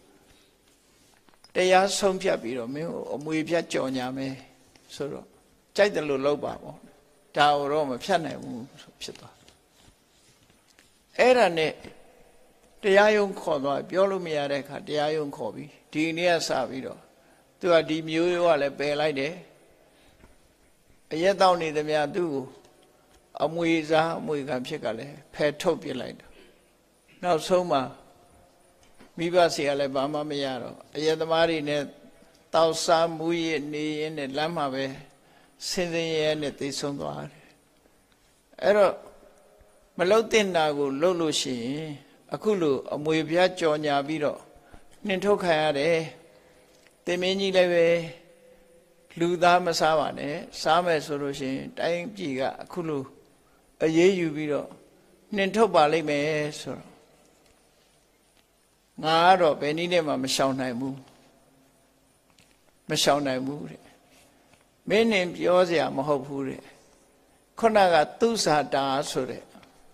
တရားဆုံးဖြတ်ပြီးတော့မင်းကိုအမွေဖြတ်ကြော်ညာမယ်ဆိုတော့ကြိုက်တယ်လို့လုပ်ပါပေါ့ဒါတော့မဖြတ်နိုင်ဘူးဆိုဖြစ်သွားအဲ့ဒါနဲ့တရားယုံခေါ်သွားပြောလို့မရတဲ့အခါတရားယုံခေါ်ပြီးဒီနေ့ကစပြီးတော့သူကဒီမျိုးရိုးကလည်းပယ်လိုက်တယ်အရက်တောင်းနေသမျှသူ့ကိုအမွေစားအမွေခံဖြစ်ကလည်းဖယ်ထုတ်ပြလိုက်တယ်နောက်ဆုံးမှာမိဘစီကလည်းဘာမှမရတော့အရက်သမားတွေနဲ့တောက်စားမူရနေရင်နဲ့လမ်းမှာပဲဆင်းရဲနဲ့သိဆုံးသွားတယ်အဲ့တော့မလုတ်တင်တာကိုလှုပ်လို့ရှိရင်အခုလိုအမွေပြားကြော်ညာပြီးတော့နှင်ထုတ်ခံရတယ်တင်မင်းကြီးလည်းပဲလူသားမစားပါနဲ့စားမယ်ဆိုလို့ရှိရင်တိုင်းပြည်ကအခုလိုအရေးယူပြီးတော့နှင်ထုတ်ပါလိမ့်မယ်ဆိုတော့ငါကတော့ဘယ်နည်းနဲ့မှမရှောင်နိုင်ဘူးတဲ့မင်းနဲ့ပြောစရာမဟုတ်ဘူးတဲ့ခုနကသူစာတာဆိုတဲ့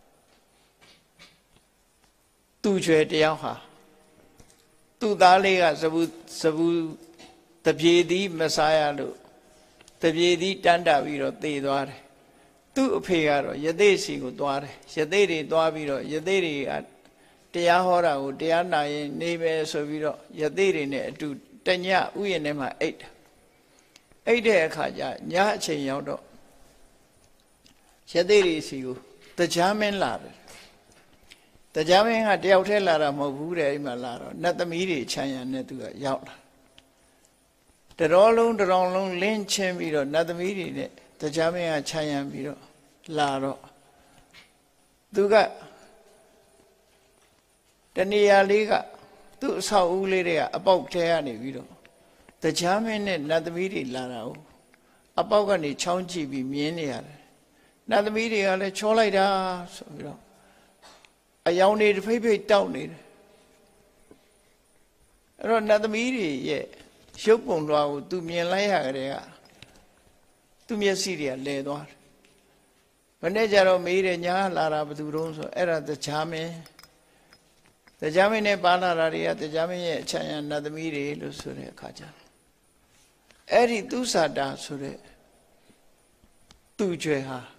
သူ့ကျွဲတယောက်ဟာသူ့သားလေးကစဘူးတပြေသည်မစားရလို့တပြေသည်တန်းတာပြီးတော့သေသွားတယ်သူ့အဖေကတော့ယသိစီကိုသွားတယ်ယသိတွေသွားပြီးတော့ယသိတွေကတရားဟောတာကိုတရားနာရင်နေမယ်ဆိုပြီးတော့ယသိတွေနဲ့အတူတညဥယျာဉ်ထဲမှာအိတ်တဲ့အခါကျညအချိန်ရောက်တော့ယသိတွေစီကိုတရားမင်းလာတယ်တရားမင်းကတယောက်တည်းလာတာမဟုတ်ဘူးတဲ့အိမ်မှာလာတော့နတ်သမီးတွေခြံရံနဲ့သူကရောက်လာတရောလုံးလင်းချင်းပြီးတော့နတ်သမီးတွေနဲ့တရားမင်းကခြံရံပြီးတော့လာတော့သူကတနေရာလေးကသူ့အဆောက်အဦလေးတွေကအပေါက်ထဲကနေပြီးတော့တရားမင်းနဲ့နတ်သမီးတွေလာတာကိုအပေါက်ကနေချောင်းကြည့်ပြီးမြင်နေရတယ်နတ်သမီးတွေကလည်းချောလိုက်တာဆိုပြီးတော့အယောင်တွေဖိတ်တောက်နေတယ်အဲ့တော့နတ်သမီးတွေရဲ့ရုပ်ပုံလွှာကိုသူမြင်လိုက်ရကြတဲ့ကသူမျက်စိတွေကလဲသွားတယ်ဘယ်နဲ့ကြတော့မေးတယ်ညာလာတာဘယ်သူတုံးဆိုအဲ့ဒါတရားမင်းနဲ့ပါလာတာတွေကတရားမင်းရဲ့အချမ်းရနတ်သမီးတွေလို့ဆိုတဲ့အခါကျအဲ့ဒီသူစာတာဆိုတဲ့သူ့ကျွဲဟာ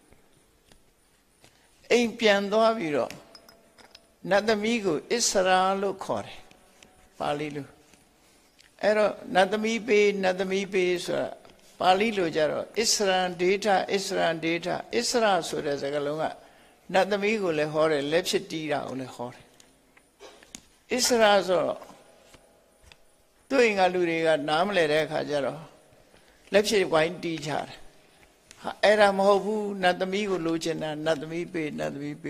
အိမ်ပြန်သွားပြီးတော့နတ်သမီးကိုအစ္စရာလို့ခေါ်တယ်ပါဠိလိုအဲ့တော့နတ်သမီးပေးဆိုတာပါဠိလိုကြတော့အစ္စရန်ဒေတာအစ္စရာဆိုတဲ့စကားလုံးကနတ်သမီးကိုလည်းဟောတယ်လက်ဖြစ်တီးတာကိုလည်းဟောတယ်အစ္စရာဆိုတော့သူ့အိမ်ကလူတွေကနားမလဲတဲ့အခါကျတော့လက်ဖြစ်ဝိုင်းတီးကြတယ်ဟာအဲ့ဒါမဟုတ်ဘူးနတ်သမီးကိုလိုချင်တာနတ်သမီးပေးနေ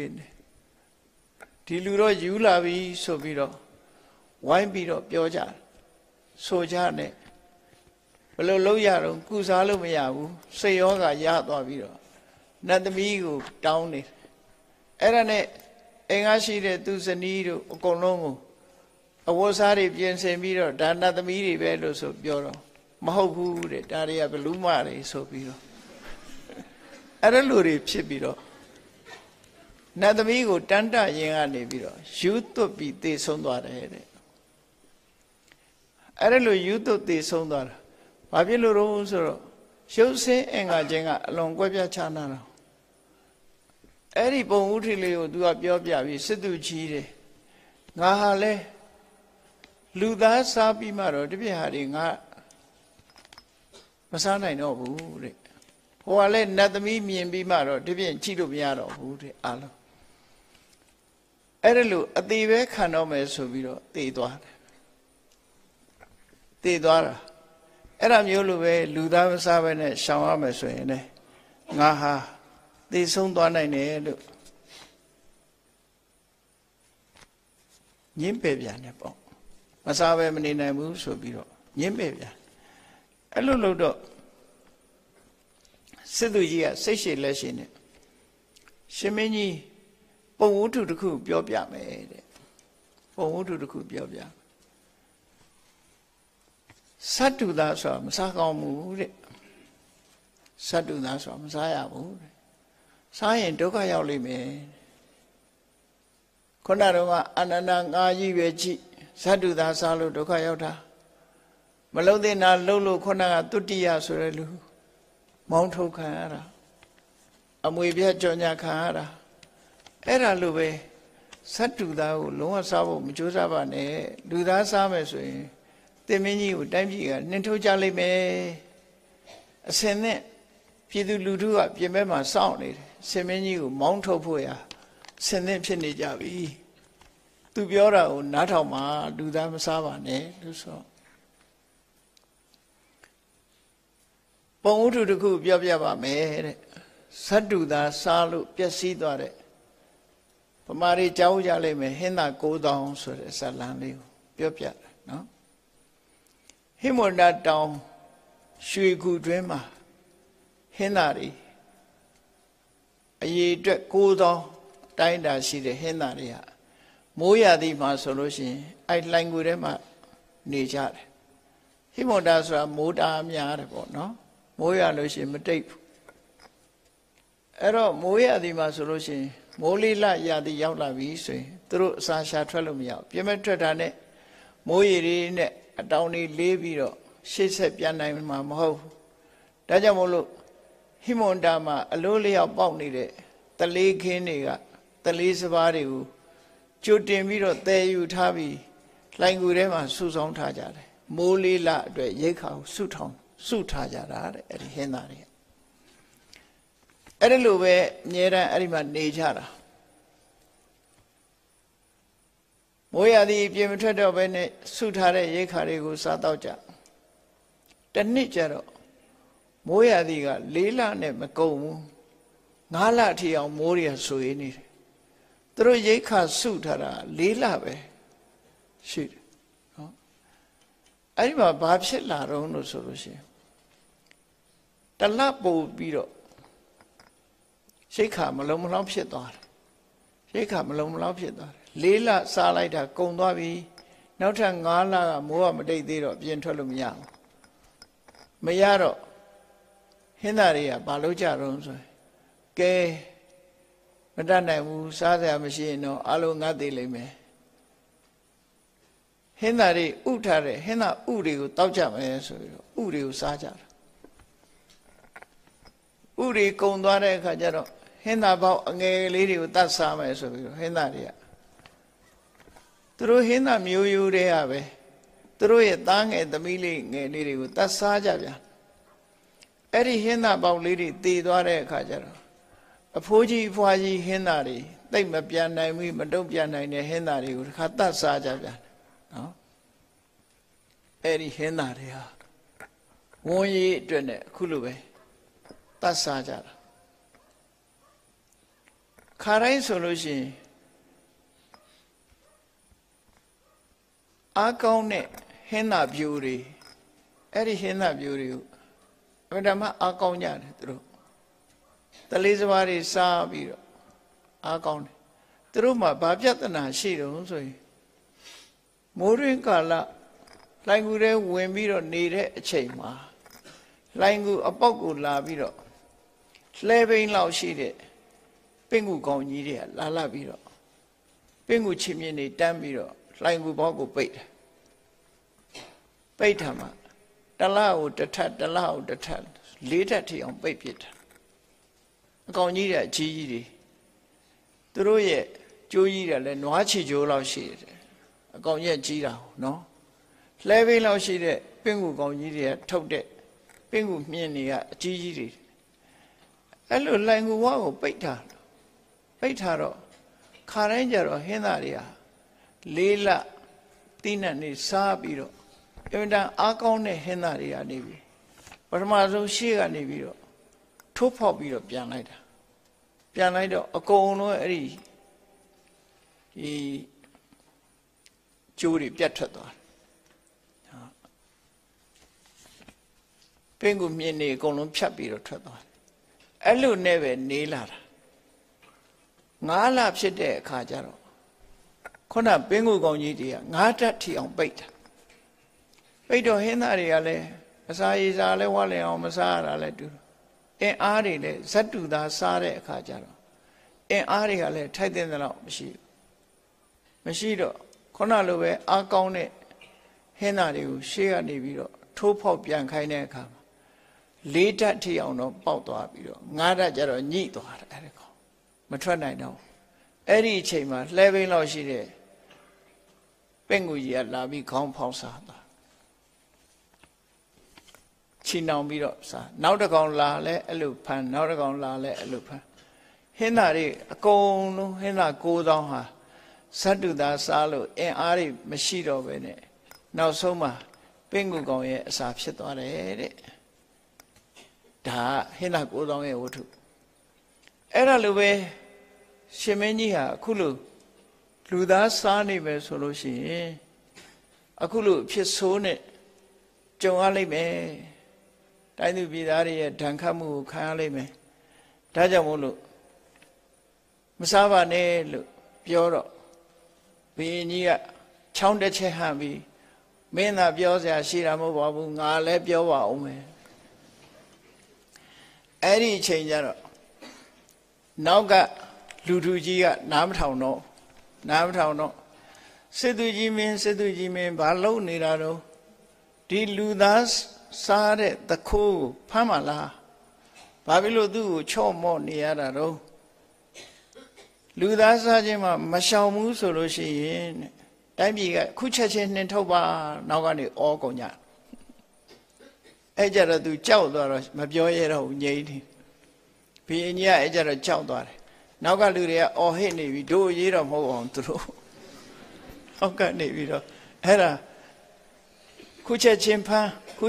ဒီလူတော့ယူလာပြီဆိုပြီးတော့ဝိုင်းပြီးတော့ပြောကြတယ်ဆိုကြနဲ့ဘယ်လိုလုပ်ရတော့ကုစားလို့မရဘူးစိတ်ရောဂါရသွားပြီးတော့နတ်သမီးကိုတောင်းနေအဲ့ဒါနဲ့အိမ်ကရှိတဲ့သူဇနီးတို့အကုန်လုံးကိုအဝတ်စားတွေပြင်ဆင်ပြီးတော့ဒါနတ်သမီးတွေပဲလို့ဆိုပြောတော့မဟုတ်ဘူးတဲ့ဒါတွေကဘလူးမတွေဆိုပြီးတော့အဲ့ဒါလိုတွေဖြစ်ပြီးတော့နတ်သမီးကိုတန်တရင်ကနေပြီးတော့ယူသွတ်ပြီးသေဆုံးသွားတယ်တဲ့အဲ့ဒါလိုယူသွတ်သေဆုံးသွားတာဘာဖြစ်လို့တော့ဆိုတော့ရုပ်ဆင်းအင်္ဂါချင်းကအလွန်ကွဲပြားခြားနာတာအဲ့ဒီပုံဥထိလေးကိုသူကပြောပြပြီးစစ်သူကြီးတယ်ငါဟာလဲလူသားစားပြီးမှတော့တပြည့်ဟာတွေငါမစားနိုင်တော့ဘူးတဲ့ဟိုကလည်းနတ်သမီးမြင်ပြီးမှတော့တပြည့်ကြည့်လို့မရတော့ဘူးတဲ့အားလုံးအဲ့ဒါလို့အသေးပဲခံတော့မယ်ဆိုပြီးတော့သေသွားတာအဲ့ဒါမျိုးလိုပဲလူသားမစားဘဲနဲ့ရှောင်ရမယ်ဆိုရင်လည်းငါဟာသေဆုံးသွားနိုင်တယ်လို့ညင်းပယ်ပြန်တယ်ပေါ့မစားဘဲမနေနိုင်ဘူးဆိုပြီးတော့ညင်းပယ်ပြန်အဲ့လိုလို့တော့စစ်သူကြီးကစိတ်ရှည်လက်ရှည်နဲ့ရှင်မင်းကြီးပုံဝတ္ထုတစ်ခုပြောပြမယ်တဲ့ပုံဝတ္ထုတစ်ခုပြောပြစတ္တုသားဆိုတာမစားကောင်းဘူးတဲ့စတ္တုသားဆိုတာမစားရဘူးတဲ့စားရင်ဒုက္ခရောက်လိမ့်မယ်ခုနကတော့အနန္တငါးကြီးပဲကြည့်စတ္တုသားစားလို့ဒုက္ခရောက်တာမလုံးတဲ့နာလှုပ်လို့ခုနကတုတ္တိယဆိုတဲ့လူမောင်းထုတ်ခံရတာအမွေပြတ်ကြော်ညာခံရတာအဲ့ဒါလိုပဲစတ္တုသားကိုလုံးဝစားဖို့မကြိုးစားပါနဲ့လူသားစားမယ်ဆိုရင်တင်မင်းကြီးကိုတိုင်းပြည်ကနှင်ထုတ်ကြလိမ့်မယ်အစင်နဲ့ပြည်သူလူထုကပြင်မဲ့မှာစောင့်နေတယ်စင်မင်းကြီးကိုမောင်းထုတ်ဖို့ရစင်နဲ့ဖြစ်နေကြပြီသူပြောတာကိုနားထောင်မှာလူသားမစားပါနဲ့လို့ဆိုပုံဥထုတစ်ခုပြောပြပါမယ်တဲ့စတ္တုသားစားလို့ပျက်စီးသွားတဲ့ဗမာတွေကြောက်ကြလိမ့်မယ်ဟင်းသာ9000ဆိုတဲ့ဇာတ်လမ်းလေးကိုပြောပြတယ်နော်ဟိမဝန္တာတောင်ရွှေကူတွင်းမှာဟင်းသာတွေအရေအတွက်9000တိုင်းတာရှိတဲ့ဟင်းသာတွေကမိုးရသည်မှာဆိုလို့ရှိရင်အဲ့လှိုင်ကူထဲမှာနေကြတယ်ဟိမဝန္တာဆိုတာမိုးတားများတယ်ပေါ့နော်မိုးရလို့ရှိရင်မတိတ်ဘူးအဲ့တော့မိုးရသည်မှာဆိုလို့ရှိရင်မိုးလေးလရာသီရောက်လာပြီဆိုရင်သူတို့အစာရှာထွက်လို့မရဘူးပြမဲ့ထွက်တာနဲ့မိုးရီတွေနဲ့အတောင်တွေလေးပြီးတော့ရှေ့ဆက်ပြန်နိုင်မှာမဟုတ်ဘူးဒါကြောင့်မို့လို့ဟိမဝန္တာမှာအလိုးလျောက်ပေါက်နေတဲ့တလေးခင်းတွေကတလေးစပါးတွေကိုကြိုတင်ပြီးတော့သယ်ယူထားပြီးလှိုင်ကူထဲမှာစုဆောင်းထားကြတယ်မိုးလေးလအတွက်ရိတ်ခါကိုစုထားကြတာတဲ့အဲ့ဒီဟင်းသားတွေအဲ့ဒါလိုပဲအမြဲတမ်းအဲ့ဒီမှာနေကြတာမိုးရသည်ပြင်မထွက်တော့ဘဲနဲ့စုထားတဲ့ရိတ်ခါတွေကိုစားတော့ကြတနှစ်ကျတော့မိုးရသည်က4လနဲ့မကုန်ဘူး5လအထိအောင်မိုးရဆွေးနေတယ်သူတို့ရိတ်ခါစုထားတာ4လပဲရှိတယ်နော်အဲ့ဒီမှာဘာဖြစ်လာတော့လို့ဆိုလို့ရှိရင်တလပို့ပြီးတော့ရိတ်ခါမလုံးမလောက်ဖြစ်သွားတယ်ရိတ်ခါမလုံးမလောက်ဖြစ်သွားတယ်4လစားလိုက်တာကုန်သွားပြီနောက်ထပ်5လကမိုးကမတိတ်သေးတော့ပြင်ထွက်လို့မရဘူးမရတော့ဟင်းသားတွေကဘာလို့ကြတော့ဆိုရင်ကဲမတတ်နိုင်ဘူးစားစရာမရှိရင်တော့အလုံးငတ်သေးလိမ့်မယ်ဟင်းသားတွေဥထားတဲ့ဟင်းသားဥတွေကိုတောက်ကြမယ်ဆိုပြီးတော့ဥတွေကိုစားကြတာဥတွေကုံသွားတဲ့အခါကျတော့ဟင်းသားပေါက်အငယ်လေးတွေကိုတတ်စားမယ်ဆိုပြီးတော့ဟင်းသားတွေကသူတို့ဟင်းသားမျိုးရိုးတွေကပဲသူတို့ရဲ့သားငယ်သမီးလေးငယ်လေးတွေကိုတတ်စားကြပြန်အဲ့ဒီဟင်းသားပေါက်လေးတွေတည်သွားတဲ့အခါကျတော့အဖိုးကြီးအဖွားကြီးဟင်းသားတွေတိတ်မပြန်နိုင်ဘူးမတုံ့ပြန်နိုင်တဲ့ဟင်းသားတွေကိုတစ်ခါတတ်စားကြပြန်နော်အဲ့ဒီဟင်းသားတွေဟာဝန်ရည်အတွက်နဲ့အခုလိုပဲတတ်စားကြတာခါတိုင်းဆိုလို့ရှိရင်အားကောင်းတဲ့ဟင်းသားပြိုတွေအဲ့ဒီဟင်းသားပြိုတွေကိုအမှန်တမ်းအားကောင်းကြတယ်သူတို့တလေးစပါးတွေစားပြီးတော့အားကောင်းတယ်သူတို့မှာဘာပြဿနာရှိတုံးဆိုရင်မိုးရင်းကာလလှိုင်ကူထဲဝင်ပြီးတော့နေတဲ့အချိန်မှာလှိုင်ကူအပေါက်ကိုလာပြီးတော့လှဲပိန်းလောက်ရှိတဲ့ပင့်ကူကောင်းကြီးတွေကလာပြီးတော့ပင့်ကူချင်မြင်နေတန်းပြီးတော့လှိုင်ကူဘောက်ကိုပိတ်တယ်ပိတ်ထားမှာတလားကိုတစ်ထပ်တလားကိုတစ်ထပ်4ထပ်ထိအောင်ပိတ်ပစ်တာအကောင်ကြီးတွေအကြီးကြီးတွေသူတို့ရဲ့ကြိုးကြီးတွေလည်းနွားချီကြိုးလောက်ရှိတယ်အကောင်ကြီးကြီးတာနော်လှဲပိန်းလောက်ရှိတဲ့ပင့်ကူကောင်းကြီးတွေကထုတ်တဲ့ပင့်ကူမြင့်တွေကအကြီးကြီးတွေအဲ့လိုလှိုင်ကူဝါကိုပိတ်ထားတော့ခါတိုင်းကျတော့ဟင်းသားတွေဟာ4လတိနတ်နေစားပြီးတော့အင်တန်အားကောင်းတဲ့ဟင်းသားတွေကနေပြီးပထမဆုံးရှေ့ကနေပြီးတော့ထိုးဖောက်ပြီးတော့ပြန်လိုက်တော့အကုန်လုံးအဲ့ဒီကျိုးတွေပြတ်ထွက်သွားတယ်ပင်ကူမြင်နေအကုန်လုံးဖြတ်ပြီးတော့ထွက်သွားတယ်အဲ့လိုနဲ့ပဲနေလာတာ9လဖြစ်တဲ့အခါကျတော့ခုနပင်ကိုကောင်ကြီးတွေက9 ဓာတ်ထိအောင်ပိတ်တာပိတ်တော့ဟင်းသားတွေကလည်းအစာရည်စားလဲဝါလင်အောင်မစားရတာလဲတူအင်အားတွေလည်းဇတ်တူသားစားတဲ့အခါကျတော့အင်အားတွေကလည်းထိုက်တဲ့လောက်မရှိတော့ခုနလိုပဲအားကောင်းတဲ့ဟင်းသားတွေကိုရှေ့ကနေပြီးတော့ထိုးဖောက်ပြန်ခိုင်းတဲ့အခါမှာ4 ဓာတ်ထိအောင်တော့ပေါက်သွားပြီးတော့9 ဓာတ်ကျတော့ညှိသွားတယ်အဲ့ဒါမထွက်နိုင်တော့အဲ့ဒီအချိန်မှာလှဲဘိန်းလောက်ရှိတဲ့ပင့်ကူကြီးကလာပြီးခေါင်းဖောက်စားသွားချီနှောင်ပြီးတော့စားနောက်တစ်ကောင်လာလဲအဲ့လိုဖမ်းနောက်တစ်ကောင်လာလဲအဲ့လိုဖမ်းဟင်းသားတွေအကုန်လုံးဟင်းသား9000ဟာဇတ်တူသားစားလို့အင်အားတွေမရှိတော့ပဲနဲ့နောက်ဆုံးမှာပင့်ကူကောင်ရဲ့အစာဖြစ်သွားတယ်တဲ့ဒါဟင်းသား9000ရဲ့ဝတ္ထုအဲ့ဒါလိုပဲရှင်မင်းကြီးဟာအခုလိုလူသားစားနေမယ်ဆိုလို့ရှိရင်အခုလိုဖြစ်ဆိုးနဲ့ကြုံရလိမ့်မယ်တိုင်းသူပြည်သားတွေရဲ့ဒဏ်ခတ်မှုကိုခံရလိမ့်မယ်ဒါကြောင့်မို့လို့မစားပါနဲ့လို့ပြောတော့ဘုရင်ကြီးကချောင်းတစ်ချက်ဟန်ပြီးမင်းသာပြောစရာရှိတာမဟုတ်ပါဘူးငါလည်းပြောပါဦးမယ်အဲ့ဒီအချိန်ကျတော့နောက်ကလူထုကြီးကနားမထောင်တော့စစ်သူကြီးမင်းဘာလုပ်နေတာတော့ဒီလူသားစားတဲ့တခိုးကိုဖမ်းမလားဘာဖြစ်လို့သူ့ကိုချော့မော့နေရတာတော့လူသားစားခြင်းမှာမရှောင်ဘူးဆိုလို့ရှိရင်တိုင်းပြည်ကခုချက်ချင်းနှင်ထုတ်ပါနောက်ကနေအောကုန်ကြအဲ့ကြတော့သူကြောက်သွားတော့မပြောရတော့ဘူးငြိမ့်တယ်ဘုရင်ကြီးကအဲ့ကြတော့ကြောက်သွားတယ်နောက်ကလူတွေကအော်ဟစ်နေပြီတို့ရေးတော့မဟုတ်အောင်သူတို့ဟောက်ကနေပြီးတော့အဲ့ဒါခုချက်ချင်းဖမ်း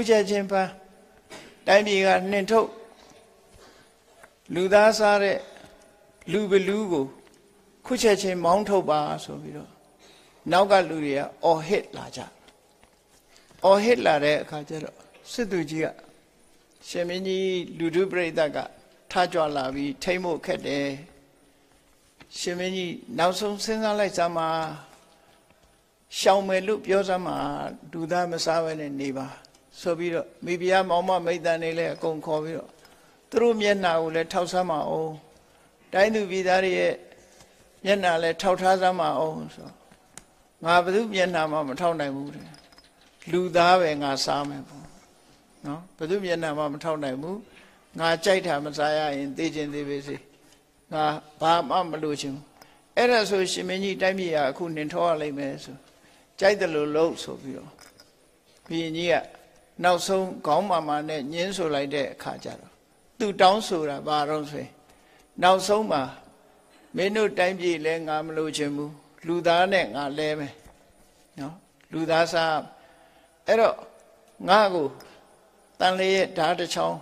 တိုင်းပြည်ကနှင်ထုတ်လူသားစားတဲ့လူဘလူးကိုခုချက်ချင်းမောင်းထုတ်ပါဆိုပြီးတော့နောက်ကလူတွေကအော်ဟစ်လာကြအော်ဟစ်လာတဲ့အခါကျတော့စစ်သူကြီးကရှင်မင်းကြီးလူထုပြိဿကထားကြွလာပြီးထိမ့်ဖို့ခက်တယ်ရှင်မင်းကြီးနောက်ဆုံးစဉ်းစားလိုက်စမ်းပါရှောင်မယ်လို့ပြောစမ်းပါလူသားမစားဘဲနဲ့နေပါဆိုပြီးတော့မိဖုရားမောင်မမိတ်တန်တွေလည်းအကုန်ခေါ်ပြီးတော့သူတို့မျက်နှာကိုလည်းထောက်ဆမ်းပါအောင်တိုင်းသူပြည်သားတွေရဲ့မျက်နှာလည်းထောက်ထားစမ်းပါအောင်ဆိုငါဘယ်သူမျက်နှာမှမထောက်နိုင်ဘူးတဲ့လူသားပဲငါစားမယ်ပေါ့နော်ဘယ်သူမျက်နှာမှမထောက်နိုင်ဘူးငါကြိုက်တာမစားရရင်သိချင်းသေးပါစေငါဘာမှမလို့ချင်ဘူးအဲ့ဒါဆိုရှင်မင်းကြီးတိုင်းပြည်ကအခုနှင်ထောရလိမ့်မယ်ဆိုကြိုက်တယ်လို့လို့ဆိုပြီးတော့ဘုရင်ကြီးကနောက်ဆုံးခေါင်းမာနဲ့ညင်းဆိုလိုက်တဲ့အခါကျတော့သူတောင်းဆိုတာဘာတော့ဆိုရင်နောက်ဆုံးမှာမင်းတို့တိုင်းပြည်လဲငါမလို့ချင်ဘူးလူသားနဲ့ငါလဲမယ်နော်လူသားစားအဲ့တော့ငါ့ကိုတန်လေးရဲ့ဓာတ်တစ်ချောင်း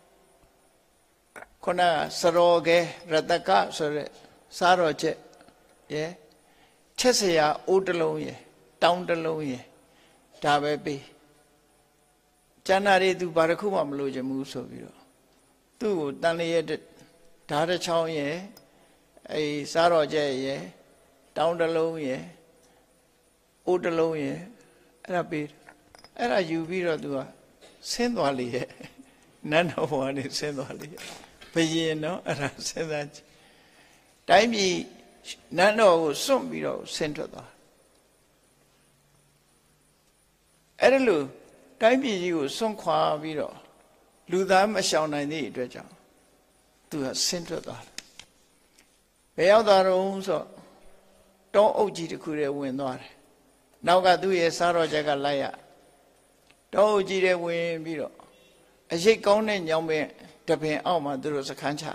ခုနကစရောကဲရတကဆိုတဲ့စားတော်ချက်ရဲ့ချက်စရာအိုးတစ်လုံးရဲ့တောင်းတစ်လုံးရဲ့ဒါပဲပေးကျန်တာတွေသူဘာတစ်ခုမှမလို့ချင်ဘူးဆိုပြီးတော့သူ့ကိုတန်လေးရဲ့ဓာတ်တစ်ချောင်းရဲ့အဲစားတော်ချက်ရဲ့တောင်းတစ်လုံးရဲ့အိုးတစ်လုံးရဲ့အဲ့ဒါပေးအဲ့ဒါယူပြီးတော့သူကဆင်းသွားလေရဲ့နန်းတော်ဘဝနဲ့ဆင်းသွားလေရဲ့ဘယင်နော်အဲ့ဒါစဉ်းစားကြည့်တိုင်းပြည်နန်းတော်ကိုစွန့်ပြီးတော့ဆင်းထွက်သွားအဲ့ဒါလို့တိုင်းပြည်ကြီးကိုစွန့်ခွာပြီးတော့လူသားမရှောင်နိုင်တဲ့အတွက်ကြောင့်သူကဆင်းထွက်သွားတယ်ဘယ်ရောက်သွားတော့ဆိုတောအုပ်ကြီးတစ်ခုတည်းဝင်သွားတယ်နောက်ကသူ့ရဲ့စားတော်ချက်ကလိုက်ရတောအုပ်ကြီးတည်းဝင်ပြီးတော့အရိတ်ကောင်းတဲ့ညောင်ပင်တပင်အောက်မှာသူတို့စခန်းချ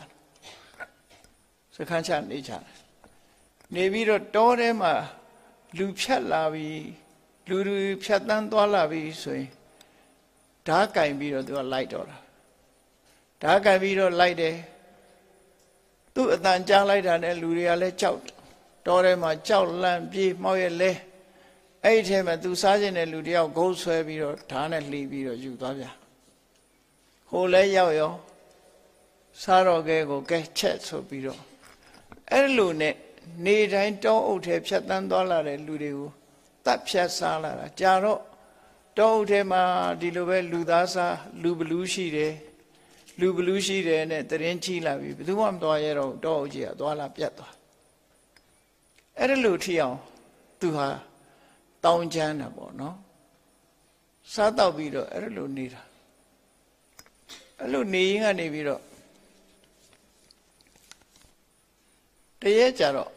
နေကြတယ်နေပြီးတော့တောထဲမှာလူဖြတ်လာပြီးလူဖြတ်တန်းသွားလာပြီးဆိုရင်ဓာတ်ကင်ပြီးတော့သူကလိုက်တော့တာဓာတ်ကင်ပြီးတော့လိုက်တယ်သူ့အတန်ကြားလိုက်တာနဲ့လူတွေကလည်းကြောက်တောထဲမှာကြောက်လန့်ပြေးမှောက်ရဲ့လဲအဲ့ဒီထဲမှာသူစားခြင်းတဲ့လူတယောက်ဂုတ်ဆွဲပြီးတော့ဓာတ်နဲ့လှီးပြီးတော့ယူသွားပြန်ဟိုလဲရောက်ရောစားတော်ကဲကိုကဲချက်ဆိုပြီးတော့အဲ့လိုနဲ့နေတိုင်းတောအုပ်ထဲဖြတ်တန်းသွားလာတဲ့လူတွေကိုတတ်ဖြတ်စားလာတာကြာတော့တောအုပ်ထဲမှာဒီလိုပဲလူသားစားလူဘလူးရှိတယ်လူဘလူးရှိတယ်နဲ့တရင်ကြီးလာပြီဘယ်သူမှမသွားရတော့တောအုပ်ကြီးကသွားလာပြတ်သွားအဲ့ဒါလို့ထီအောင်သူဟာတောင်းချမ်းတာပေါ့နော်စားတော့ပြီးတော့အဲ့လိုနေတာအဲ့လိုနေရင်ကနေပြီးတော့တရေကြတော့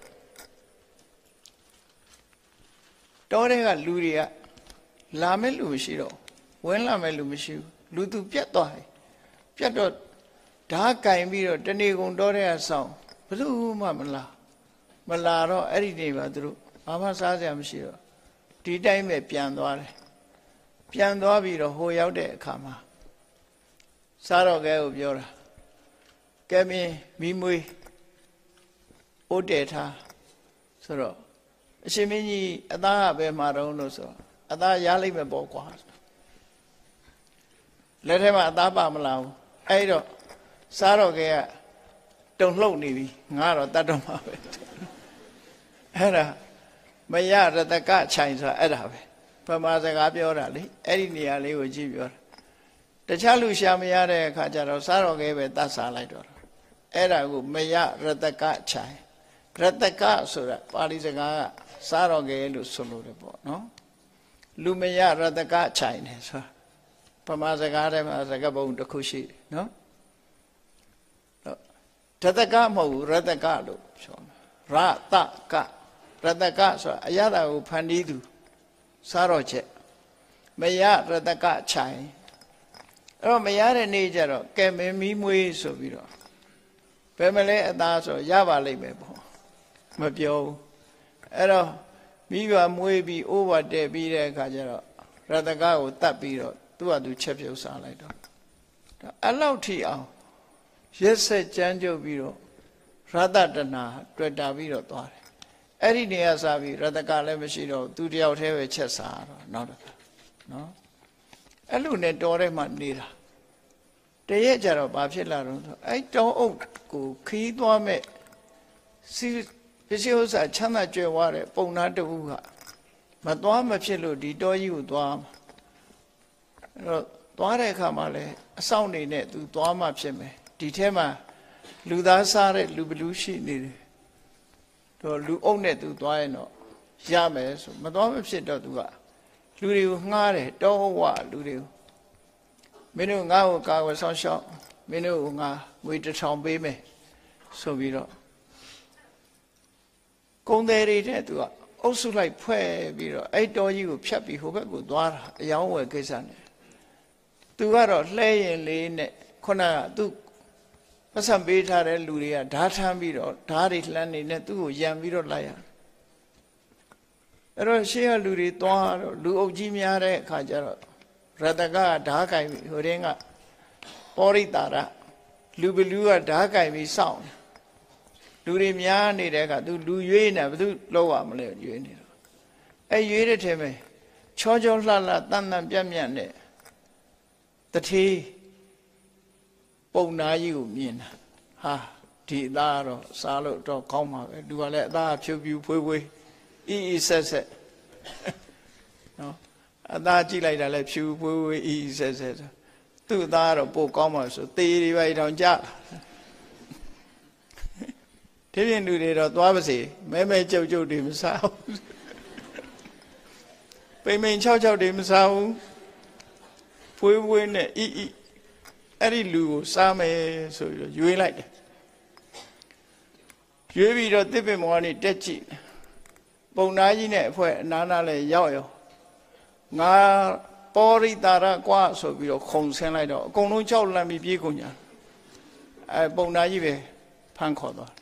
တောထဲကလူတွေကလာမဲ့လူမရှိတော့ဝင်လာမဲ့လူမရှိဘူးလူသူပြတ်သွားတယ်ပြတ်တော့ဓာတ်ကင်ပြီးတော့တဏီကုံတောထဲကဆောင်းဘယ်သူမှမလာတော့အဲ့ဒီနေပါသူတို့ဘာမှစားစရာမရှိတော့ဒီတိုင်းပဲပြန်သွားတယ်ပြန်သွားပြီးတော့ဟိုရောက်တဲ့အခါမှာစားတော့ကဲကိုပြောတာကဲမင်းမိမွေးအိုးတယ်ထားဆိုတော့အရှင်မင်းကြီးအသားကပဲမှာတော့လို့ဆိုအသားရလိုက်မယ်ပေါ့ကွာလက်ထဲမှာအသားပါမလားဘူးအဲ့တော့စားတော့ကဲကတုံလှုပ်နေပြီငါတော့တတ်တော့မှာပဲအဲ့ဒါမရရတကခြိုင်ဆိုတာအဲ့ဒါပဲပမာစကားပြောတာလေအဲ့ဒီနေရာလေးကိုကြည့်ပြောတာတခြားလူရှာမရတဲ့အခါကျတော့စားတော့ကဲပဲတတ်စားလိုက်တော့အဲ့ဒါကိုမရရတကခြိုင်ရတကဆိုတာပါဠိစကားကစားတော့ကဲလို့ဆိုလို့တယ်ပေါ့နော်လူမရရတကခြိုင်တယ်ဆိုတာပမာစကားထဲမှာစကားပုံတစ်ခုရှိတယ်နော်ရတကမဟုတ်ဘူးရတကလို့ပြောရတကရတကဆိုတာအရသာကိုဖန်တီးသူစားတော့ချက်မရရတကခြိုင်အဲ့တော့မရတဲ့နေ့ကျတော့ကဲမင်းမီးမွေးဆိုပြီးတော့ဘယ်မလဲအသားဆိုရပါလိမ့်မယ်ပေါ့မပြောဘူးအဲ့တော့မိဘမွေးပြီးအိုးဝတ်တဲ့ပြီးတဲ့အခါကျတော့ရတကကိုတတ်ပြီးတော့သူ့ဟာသူချက်ပြုတ်စားလိုက်တော့အဲ့လောက်ထိအောင်ရက်ဆက်ကြမ်းကြုတ်ပြီးတော့ရတတနာတွေ့တာပြီးတော့သွားတယ်အဲ့ဒီနေရာစားပြီးရတကလည်းမရှိတော့သူတယောက်တည်းပဲချက်စားတော့နောက်တစ်ခါနော်အဲ့လိုနဲ့တော်ထဲမှာနေတာတရက်ကြတော့ဘာဖြစ်လာတော့အဲ့တောအုပ်ကိုခီးသွားမဲ့စီပစ္စည်းဥစ္စာချမ်းသာကြွယ်ဝတဲ့ပုံနာတူကမသွားမဖြစ်လို့ဒီတောကြီးကိုသွားအဲ့တော့သွားတဲ့အခါမှာလည်းအဆောင်နေနဲ့သူသွားမှဖြစ်မယ်ဒီထဲမှာလူသားစားတဲ့လူဘလူးရှိနေတယ်တော့လူအုပ်နဲ့သူသွားရင်တော့ရမယ်ဆိုမသွားမဖြစ်တော့သူကလူတွေကိုငှားတယ်တောဝလူတွေကိုမင်းတို့ငါ့ကိုကာဝယ်ဆောင်ရှောက်မင်းတို့ကငါငွေ1000ပေးမယ်ဆိုပြီးတော့ကုန်းတယ်တွေတဲ့သူကအုပ်စုလိုက်ဖွဲ့ပြီးတော့အဲ့တောကြီးကိုဖြတ်ပြီးဟိုဘက်ကိုသွားတာအယောင်းဝယ်ကိစ္စနဲ့သူကတော့လှဲရင်လေးနဲ့ခုနကသူပတ်စံပေးထားတဲ့လူတွေကဓာထမ်းပြီးတော့ဓာတွေလှမ်းနေနဲ့သူ့ကိုယံပြီးတော့လိုက်ရအဲ့တော့ရှေ့ကလူတွေသွားတော့လူအုပ်ကြီးများတဲ့အခါကျတော့ရတကဓာကင်ပြီးဟိုတင်းကပောရိတာရလူဘလူးကဓာကင်ပြီးစောင့်လူတွေများနေတဲ့အခါသူလူရွေးနေဘယ်သူလောက်ရမလဲရွေးနေတော့အဲ့ရွေးတဲ့ထဲမှာချောချောလှလှတန်တန်ပြတ်ပြတ်နဲ့တထေးပုံနာကြီးကိုမြင်တာဟာဒီအသားတော့စားလို့တော့ကောင်းပါပဲလူကလည်းအသားဖြူဖြူဖွေးဖွေးအီအီဆက်ဆက်နော်အသားကြည့်လိုက်တာလည်းဖြူဖွေးဖွေးအီအီဆက်ဆက်သူ့အသားတော့ပိုကောင်းပါဆိုတေးတွေပဲတောင်ကြဒီပြင်လူတွေတော့သွားပါစေမဲကြုတ်တွေမစားဘူးပိန်6တွေမစားဘူးဖွေးဖွေးနဲ့အီအီအဲ့ဒီလူကိုစားမယ်ဆိုပြီးရွေးလိုက်တယ်ရွေးပြီးတော့တစ်ပင်မော်ကနေတက်ကြည့်ပုံနာကြီးနဲ့အဖွဲအနားနာလဲရောက်ရောငါပောရိတာရကွာဆိုပြီးတော့ခုံဆင်းလိုက်တော့အကုန်လုံးကြောက်လန့်ပြီးပြေးကုန်ကြအဲပုံနာကြီးပဲဖမ်းခေါ်သွား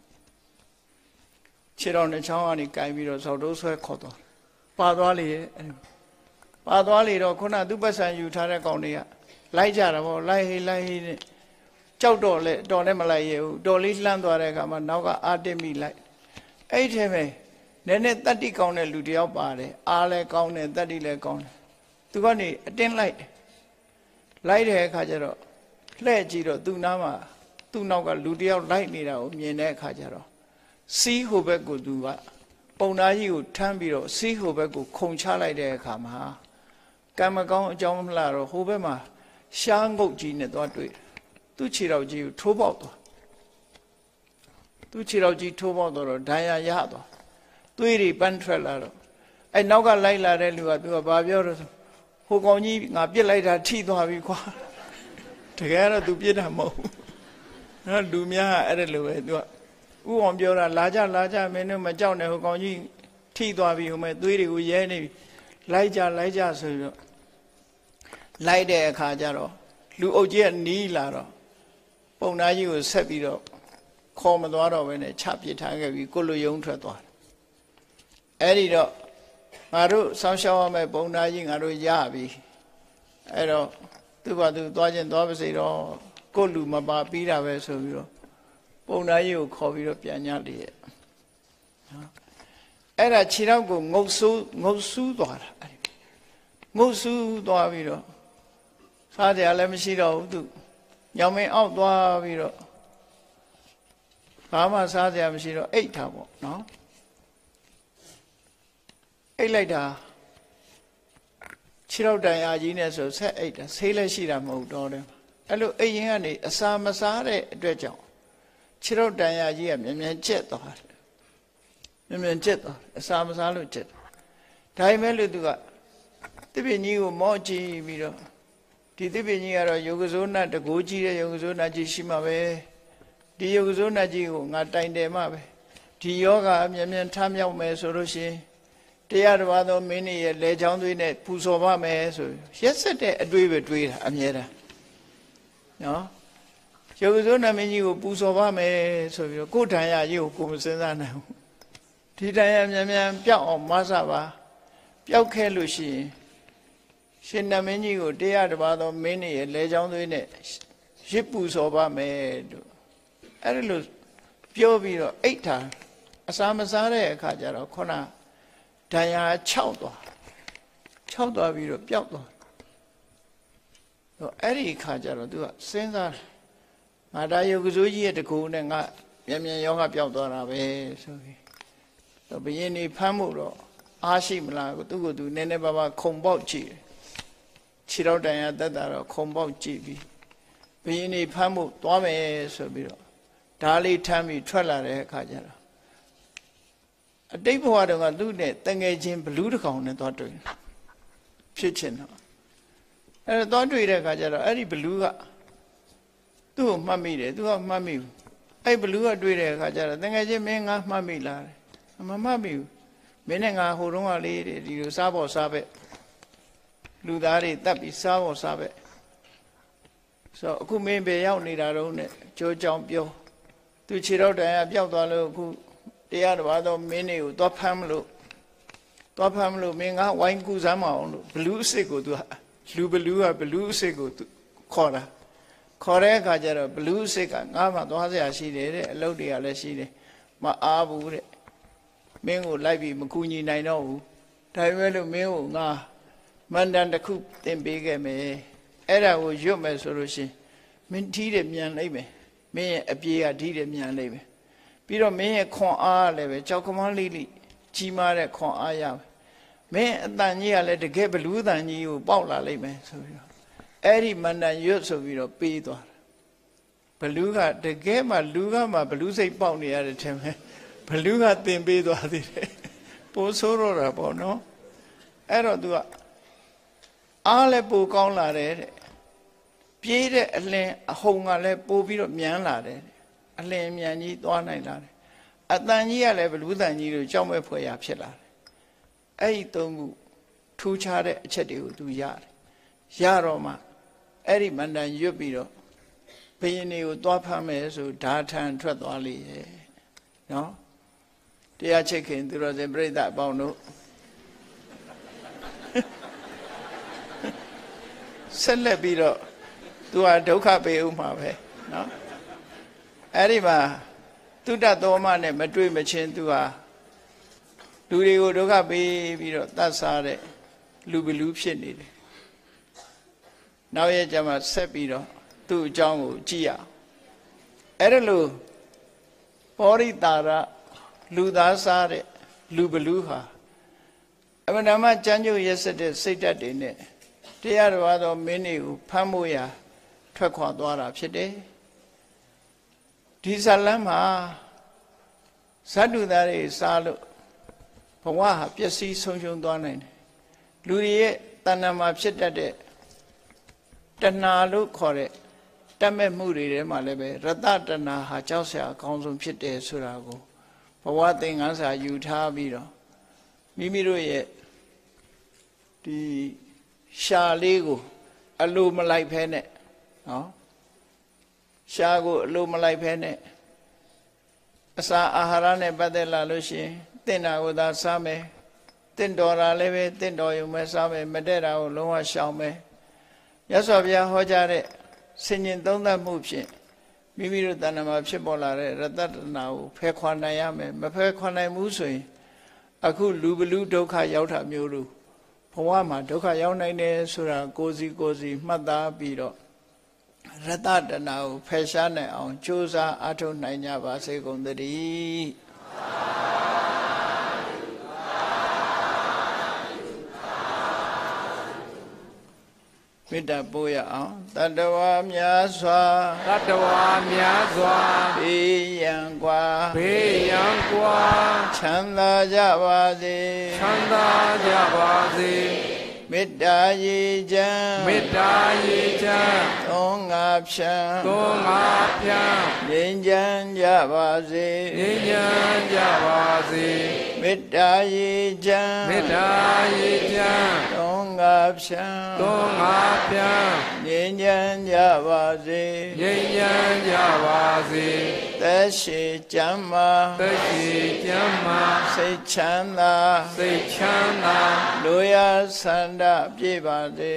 ခြေတော်နဲ့ချောင်းကနေကိုင်ပြီးတော့ဇောက်တိုးဆွဲခေါ်သွားပါသွားလေပါသွားလေတော့ခုနသူ့ပတ်စံယူထားတဲ့ကောင်တွေကလိုက်ကြတာပေါ့လိုက်ဟေးနဲ့ကြောက်တော့လဲတော်လည်းမလိုက်ရဘူးတော်လေးလှမ်းသွားတဲ့အခါမှာနောက်ကအာတစ်မိလိုက်အဲ့ထဲမှာနည်းနည်းတတ္တိကောင်းတဲ့လူတယောက်ပါတယ်အားလည်းကောင်းတယ်တတ္တိလည်းကောင်းတယ်သူကနေအတင်းလိုက်တဲ့အခါကျတော့လှဲ့ကြည့်တော့သူ့နားမှာသူ့နောက်ကလူတယောက်လိုက်နေတာကိုမြင်တဲ့အခါကျတော့စီးဟိုဘက်ကိုသူကပုံသားကြီးကိုထမ်းပြီးတော့စီးဟိုဘက်ကိုခုံချလိုက်တဲ့အခါမှာကံမကောင်းအကြောင်းမလားတော့ဟိုဘက်မှာရှားငုတ်ကြီးနဲ့သွားတွေ့သူ့ခြေတော်ကြီးကိုထိုးပေါက်သွားသူ့ခြေတော်ကြီးထိုးပေါက်တော့ဒဏ်ရာရသွားသွေးတွေပန်းထွက်လာတော့အဲနောက်ကလိုက်လာတဲ့လူကသူကဘာပြောတော့ဟိုကောင်ကြီးငါပြစ်လိုက်တာထိသွားပြီကွာတကယ်တော့သူပြစ်တာမဟုတ်ဘူးနော်လူများအဲ့ဒါလိုပဲသူကဥအောင်ပြောတာလာကြမင်းတို့မကြောက်နဲ့ဟိုကောင်ကြီးထိသွားပြီဟိုမဲ့သွေးတွေကိုရဲနေပြီလိုက်ကြဆိုပြီးတော့လိုက်တဲ့အခါကျတော့လူအုပ်ကြီးကနီးလာတော့ပုံသားကြီးကိုဆက်ပြီးတော့ခေါ်မသွားတော့ဘဲနဲ့ချပစ်ထားခဲ့ပြီးကိုလိုယုံထွက်သွားတယ်အဲ့ဒီတော့ငါတို့ဆောင်းရှောက်ရမယ့်ပုံသားကြီးငါတို့ရပြီအဲ့တော့သူ့ဘာသူသွားခြင်းသွားပါစေတော့ကိုလူမပါပြီးတာပဲဆိုပြီးတော့ပုံသားကြီးကိုခေါ်ပြီးတော့ပြန်ညလေရဲ့အဲ့ဒါခြေထောက်ကိုငုတ်ဆူးသွားတာအဲ့ဒီငုတ်ဆူးသွားပြီးတော့စားကြလည်းမရှိတော့ဘူးသူညောင်မင်းအောက်သွားပြီးတော့ဘာမှစားကြမရှိတော့အိတ်ထားပေါ့နော်အိတ်လိုက်တာခြေထောက်တန်ရာကြီးနဲ့ဆိုဆက်အိတ်တာဆေးလည်းရှိတာမဟုတ်တော့တယ်အဲ့လိုအိတ်ရင်ကနေအစာမစားတဲ့အတွက်ကြောင့်ခြေထောက်တန်ရာကြီးကမြန်ကျက်သွားတယ်မြန်ကျက်သွားအစာမစားလို့ကျက်ဒါပေမဲ့လို့သူကသစ်ပင်ကြီးကိုမော့ကြည့်ပြီးတော့ဒီသစ်ပင်ကြီးကတော့ယောဂဇောနတကိုးကြီးတဲ့ယောဂဇောနကြီးရှိမှပဲဒီယောဂဇောနကြီးကိုငါတိုင်တယ်မှပဲဒီယောဂအမြန်ထမြောက်မယ်ဆိုလို့ရှိရင်တရားတော်သောမင်းရဲ့လေချောင်းသွေးနဲ့ပူဇော်ပါမယ်ဆိုရက်ဆက်တဲ့အတွေးပဲတွေးတာအမြဲတမ်းနော်ယောဂဇောနမင်းကြီးကိုပူဇော်ပါမယ်ဆိုပြီးတော့ကိုယ်တန်ရကြီးကိုမစဉ်းစားနိုင်ဘူးဒီတန်ရမြန်ပျောက်အောင်မဆပါပျောက်ခဲ့လို့ရှိရင်ရှင်နမင်းကြီးကိုတရားတော်သောမင်းရဲ့လေချောင်းသွေးနဲ့ရစ်ပူဇော်ပါမယ်လို့အဲ့ဒါလို့ပြောပြီးတော့အိတ်ထားအစာမစားတဲ့အခါကျတော့ခုနဒဏ်ရာ6သွားပြီးတော့ပျောက်သွားတော့အဲ့ဒီအခါကျတော့သူကစဉ်းစားငါဒါယုတ်ကစိုးကြီးရဲ့တကူနဲ့ငါမြန်ယောဂပျောက်သွားတာပဲဆိုပြီးတော့ဘယင်းနေဖမ်းမှုတော့အားရှိမလားသူကသူနည်းနည်းပါးပါးခုံပေါက်ကြည့်ခြေတော်တန်ရာတက်တာတော့ခုံပေါက်ကြည့်ပြီးဘယင်းနေဖမ်းမှုသွားမယ်ဆိုပြီးတော့ဓာလေးထမ်းပြီးထွက်လာတဲ့အခါကျတော့အတိတ်ဘဝတုန်းကသူ့နဲ့တငယ်ချင်းဘလူးတစ်ကောင်နဲ့သွားတွေ့ဖြစ်ချင်တော့အဲ့တော့သွားတွေ့တဲ့အခါကျတော့အဲ့ဒီဘလူးကသူ့ကိုမှတ်မိတယ်သူကမှတ်မိဘူးအဲ့ဘလူးကတွေ့တဲ့အခါကျတော့တငယ်ချင်းမင်းငါမှတ်မိလားမမှတ်မိဘူးမင်းနဲ့ငါဟိုတုန်းကလေးဒီလိုစားဖို့စားပဲလူသားတွေတတ်ပြီးစားဖို့စားပဲဆိုတော့အခုမင်းပဲရောက်နေတာတော့နဲ့ကြိုးကြောင်ပြောသူခြေတော့တန်ရပျောက်သွားလို့အခုတရားတော်သောမင်းတွေကိုသွားဖမ်းမလို့မင်းကဝိုင်းကူစမ်းမအောင်လို့ဘလူးအစ်စ်ကိုသူလူဘလူးကဘလူးအစ်စ်ကိုခေါ်တဲ့အခါကျတော့ဘလူးအစ်စ်ကငါမှသွားစရာရှိတယ်တဲ့အလုပ်တွေကလည်းရှိတယ်မအားဘူးတဲ့မင်းကိုလိုက်ပြီးမကူညီနိုင်တော့ဘူးဒါပေမဲ့လို့မင်းကိုငါမန္တန်တစ်ခုသင်ပေးခဲ့မယ်အဲ့ဒါကိုရွတ်မယ်ဆိုလို့ရှိရင်မင်းထီးတယ်မြန်လိုက်မယ်မင်းရဲ့အပြေကထီးတယ်မြန်လိုက်မယ်ပြီးတော့မင်းရဲ့ခွန်အားလည်းပဲကြောက်ကမလေးကြီးမားတဲ့ခွန်အားရမယ်မင်းအတန်ကြီးကလည်းတကယ်ဘလူးတန်ကြီးကိုပေါက်လာလိမ့်မယ်ဆိုပြီးတော့အဲ့ဒီမန္တန်ရွတ်ဆိုပြီးတော့ပေးသွားတယ်ဘလူးကတကယ်မှလူကမှဘလူးစိတ်ပေါက်နေရတယ်ထင်မယ်ဘလူးကသင်ပေးသွားသေးတယ်ပိုးဆိုးတော့တာပေါ့နော်အဲ့တော့သူကအားလည်းပိုကောင်းလာတယ်တဲ့ပြေးတဲ့အလင်းအဟုန်ကလည်းပိုပြီးတော့မြန်လာတယ်အလင်းမြန်ကြီးသွားနိုင်လာတယ်အတန်ကြီးကလည်းဘလူးတန်ကြီးတို့ကြောက်မဲ့ဖွယ်ရဖြစ်လာတယ်အဲ့ဒီသုံးခုထူးခြားတဲ့အချက်တွေကိုသူရတယ်ရတော့မှအဲ့ဒီမန္တန်ရွတ်ပြီးတော့ဘယင်းတွေကိုသွားဖမ်းမယ်ဆိုဓာထန်ထွက်သွားလေရဲ့နော်တရားချစ်ခင်သူတော်စင်ပြိဿအပေါင်းတို့ဆက်လက်ပြီးတော့သူကဒုက္ခပေးဦးမှာပဲနော်အဲ့ဒီမှာတုတ္တသောမနဲ့မတွေ့မချင်းသူဟာလူတွေကိုဒုက္ခပေးပြီးတော့တတ်စားတဲ့လူဘလူးဖြစ်နေတယ်နောက်ရဲ့ကျမှဆက်ပြီးတော့သူ့အကြောင်းကိုကြည့်ရအောင်အဲ့ဒါလို့ပောရိတာရဟလူသားစားတဲ့လူဘလူးဟာအမှန်တမ်းကြမ်းကြုတ်ရက်စက်တဲ့စိတ်ဓာတ်တွေနဲ့တရားတော်ဘာတော်မင်းတွေကိုဖမ်းဖို့ရာထွက်ခွာသွားတာဖြစ်တယ်ဒီဇလန်းမှာဇတ်တုသားတွေစားလို့ဘဝဟာပျက်စီးဆုံးရှုံးသွားနိုင်တယ်လူတွေရဲ့တဏ္ဍာမှာဖြစ်တတ်တဲ့တဏှာလို့ခေါ်တဲ့တတ်မဲ့မှုတွေထဲမှာလည်းပဲရတ္တတဏှာဟာကြောက်စရာအကောင်းဆုံးဖြစ်တယ်ဆိုတာကိုဘဝသင်္ကန်းစာယူထားပြီးတော့မိမိတို့ရဲ့ဒီရှာလေးကိုအလိုမလိုက်ဖဲနဲ့နော်ရှာကိုအလိုမလိုက်ဖဲနဲ့အစာအာဟာရနဲ့ပတ်သက်လာလို့ရှိရင်တင့်တာကိုသာစားမယ်တင့်တော်တာလည်းပဲတင့်တော်ရုံပဲစားမယ်မတဲ့တာကိုလုံးဝရှောင်မယ်ရသော်ဘုရားဟောကြားတဲ့ဆင်ញင်သုံးသပ်မှုဖြင့်မိမိတို့တဏ္ဍာမှာဖြစ်ပေါ်လာတဲ့ရတ္တတဏှာကိုဖယ်ခွာနိုင်ရမယ်မဖယ်ခွာနိုင်ဘူးဆိုရင်အခုလူဘလူဒုက္ခရောက်တာမျိုးတို့ဘဝမှာဒုက္ခရောက်နိုင်တယ်ဆိုတာကိုယ်စီမှတ်သားပြီးတော့ရတ္တတဏှာကိုဖယ်ရှားနိုင်အောင်ကြိုးစားအားထုတ်နိုင်ကြပါစေကုန်သတည်းမေတ္တာပို့ရအောင်တတ္တဝါများစွာဘေးရန်กว่าချမ်းသာကြပါစေမေတ္တာရေချမ်းသုံးငါဖြံငြိမ်းချမ်းကြပါစေမေတ္တာရေချမ်းသုံးငါဖြံငြိမ်းချမ်းကြပါစေသက်ရှိကျမ်းမာစိတ်ချမ်းသာလိုရာဆန္ဒပြည့်ပါစေ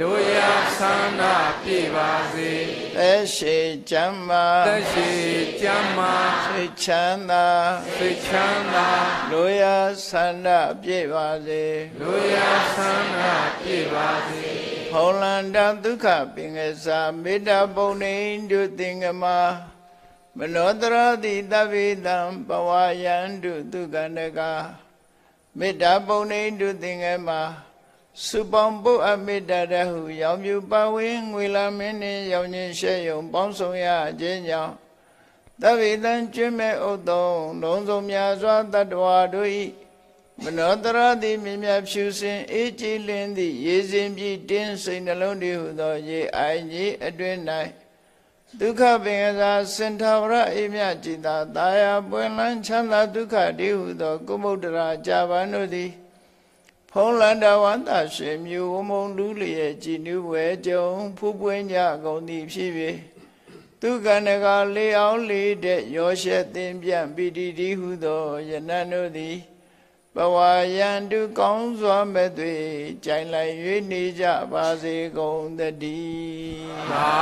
သက်ရှိကျမ်းမာစိတ်ချမ်းသာလိုရာဆန္ဒပြည့်ပါစေဖုံလန္တဒုက္ခပင်ကစားမေတ္တာပုံနေတုသင်္ကမမနောတရတိတဗ္ဗေတံဘဝယန္တုသူကန္တကမေတ္တာပုံနေတုသင်္ကမစုပေါင်းပုအမေတ္တာတဟုရောင်မြူပါဝင်ငွေလာမင်းနှင့်ရောင်ချင်းရှဲယုံပေါင်းဆောင်ရခြင်းကြောင့်တဗ္ဗေတံကျွမ်းမဲ့ဥတုံလုံးစုံများစွာတတ္တဝါတို့၏မနောတရတိမြင်မြဖြူစင်အေးကြည်လင်းသည့်ရေစင်ပြည့်တင်းစိတ်နှလုံးတည်ဟုသောရေအိုင်ကြီးအတွင်၌ဒုက္ခပင်ကစားစင်ထာဝရအေးမြကြည်သာတာယာပွင့်လန်းချမ်းသာဒုက္ခတည်ဟုသောကုမုဒ္ဒရာဇာဗန်တို့သည်ဖုံးလန္တဝန္တရှင်မြူဝမုံလူလျက်ကြည်နူးဝဲကြုံဖူးပွင့်ကြကုန်သည်ဖြစ်၍သူကန္နကလေးအောင်လေးတဲ့ရောရှက်သင်ပြန့်ပိတိတိဟုသောယနန်တို့သည်ဘဝယန္တုကောင်းစွာမဲ့သွေကြိုင်လိုက်၍နေကြပါစေကုန်သတည်း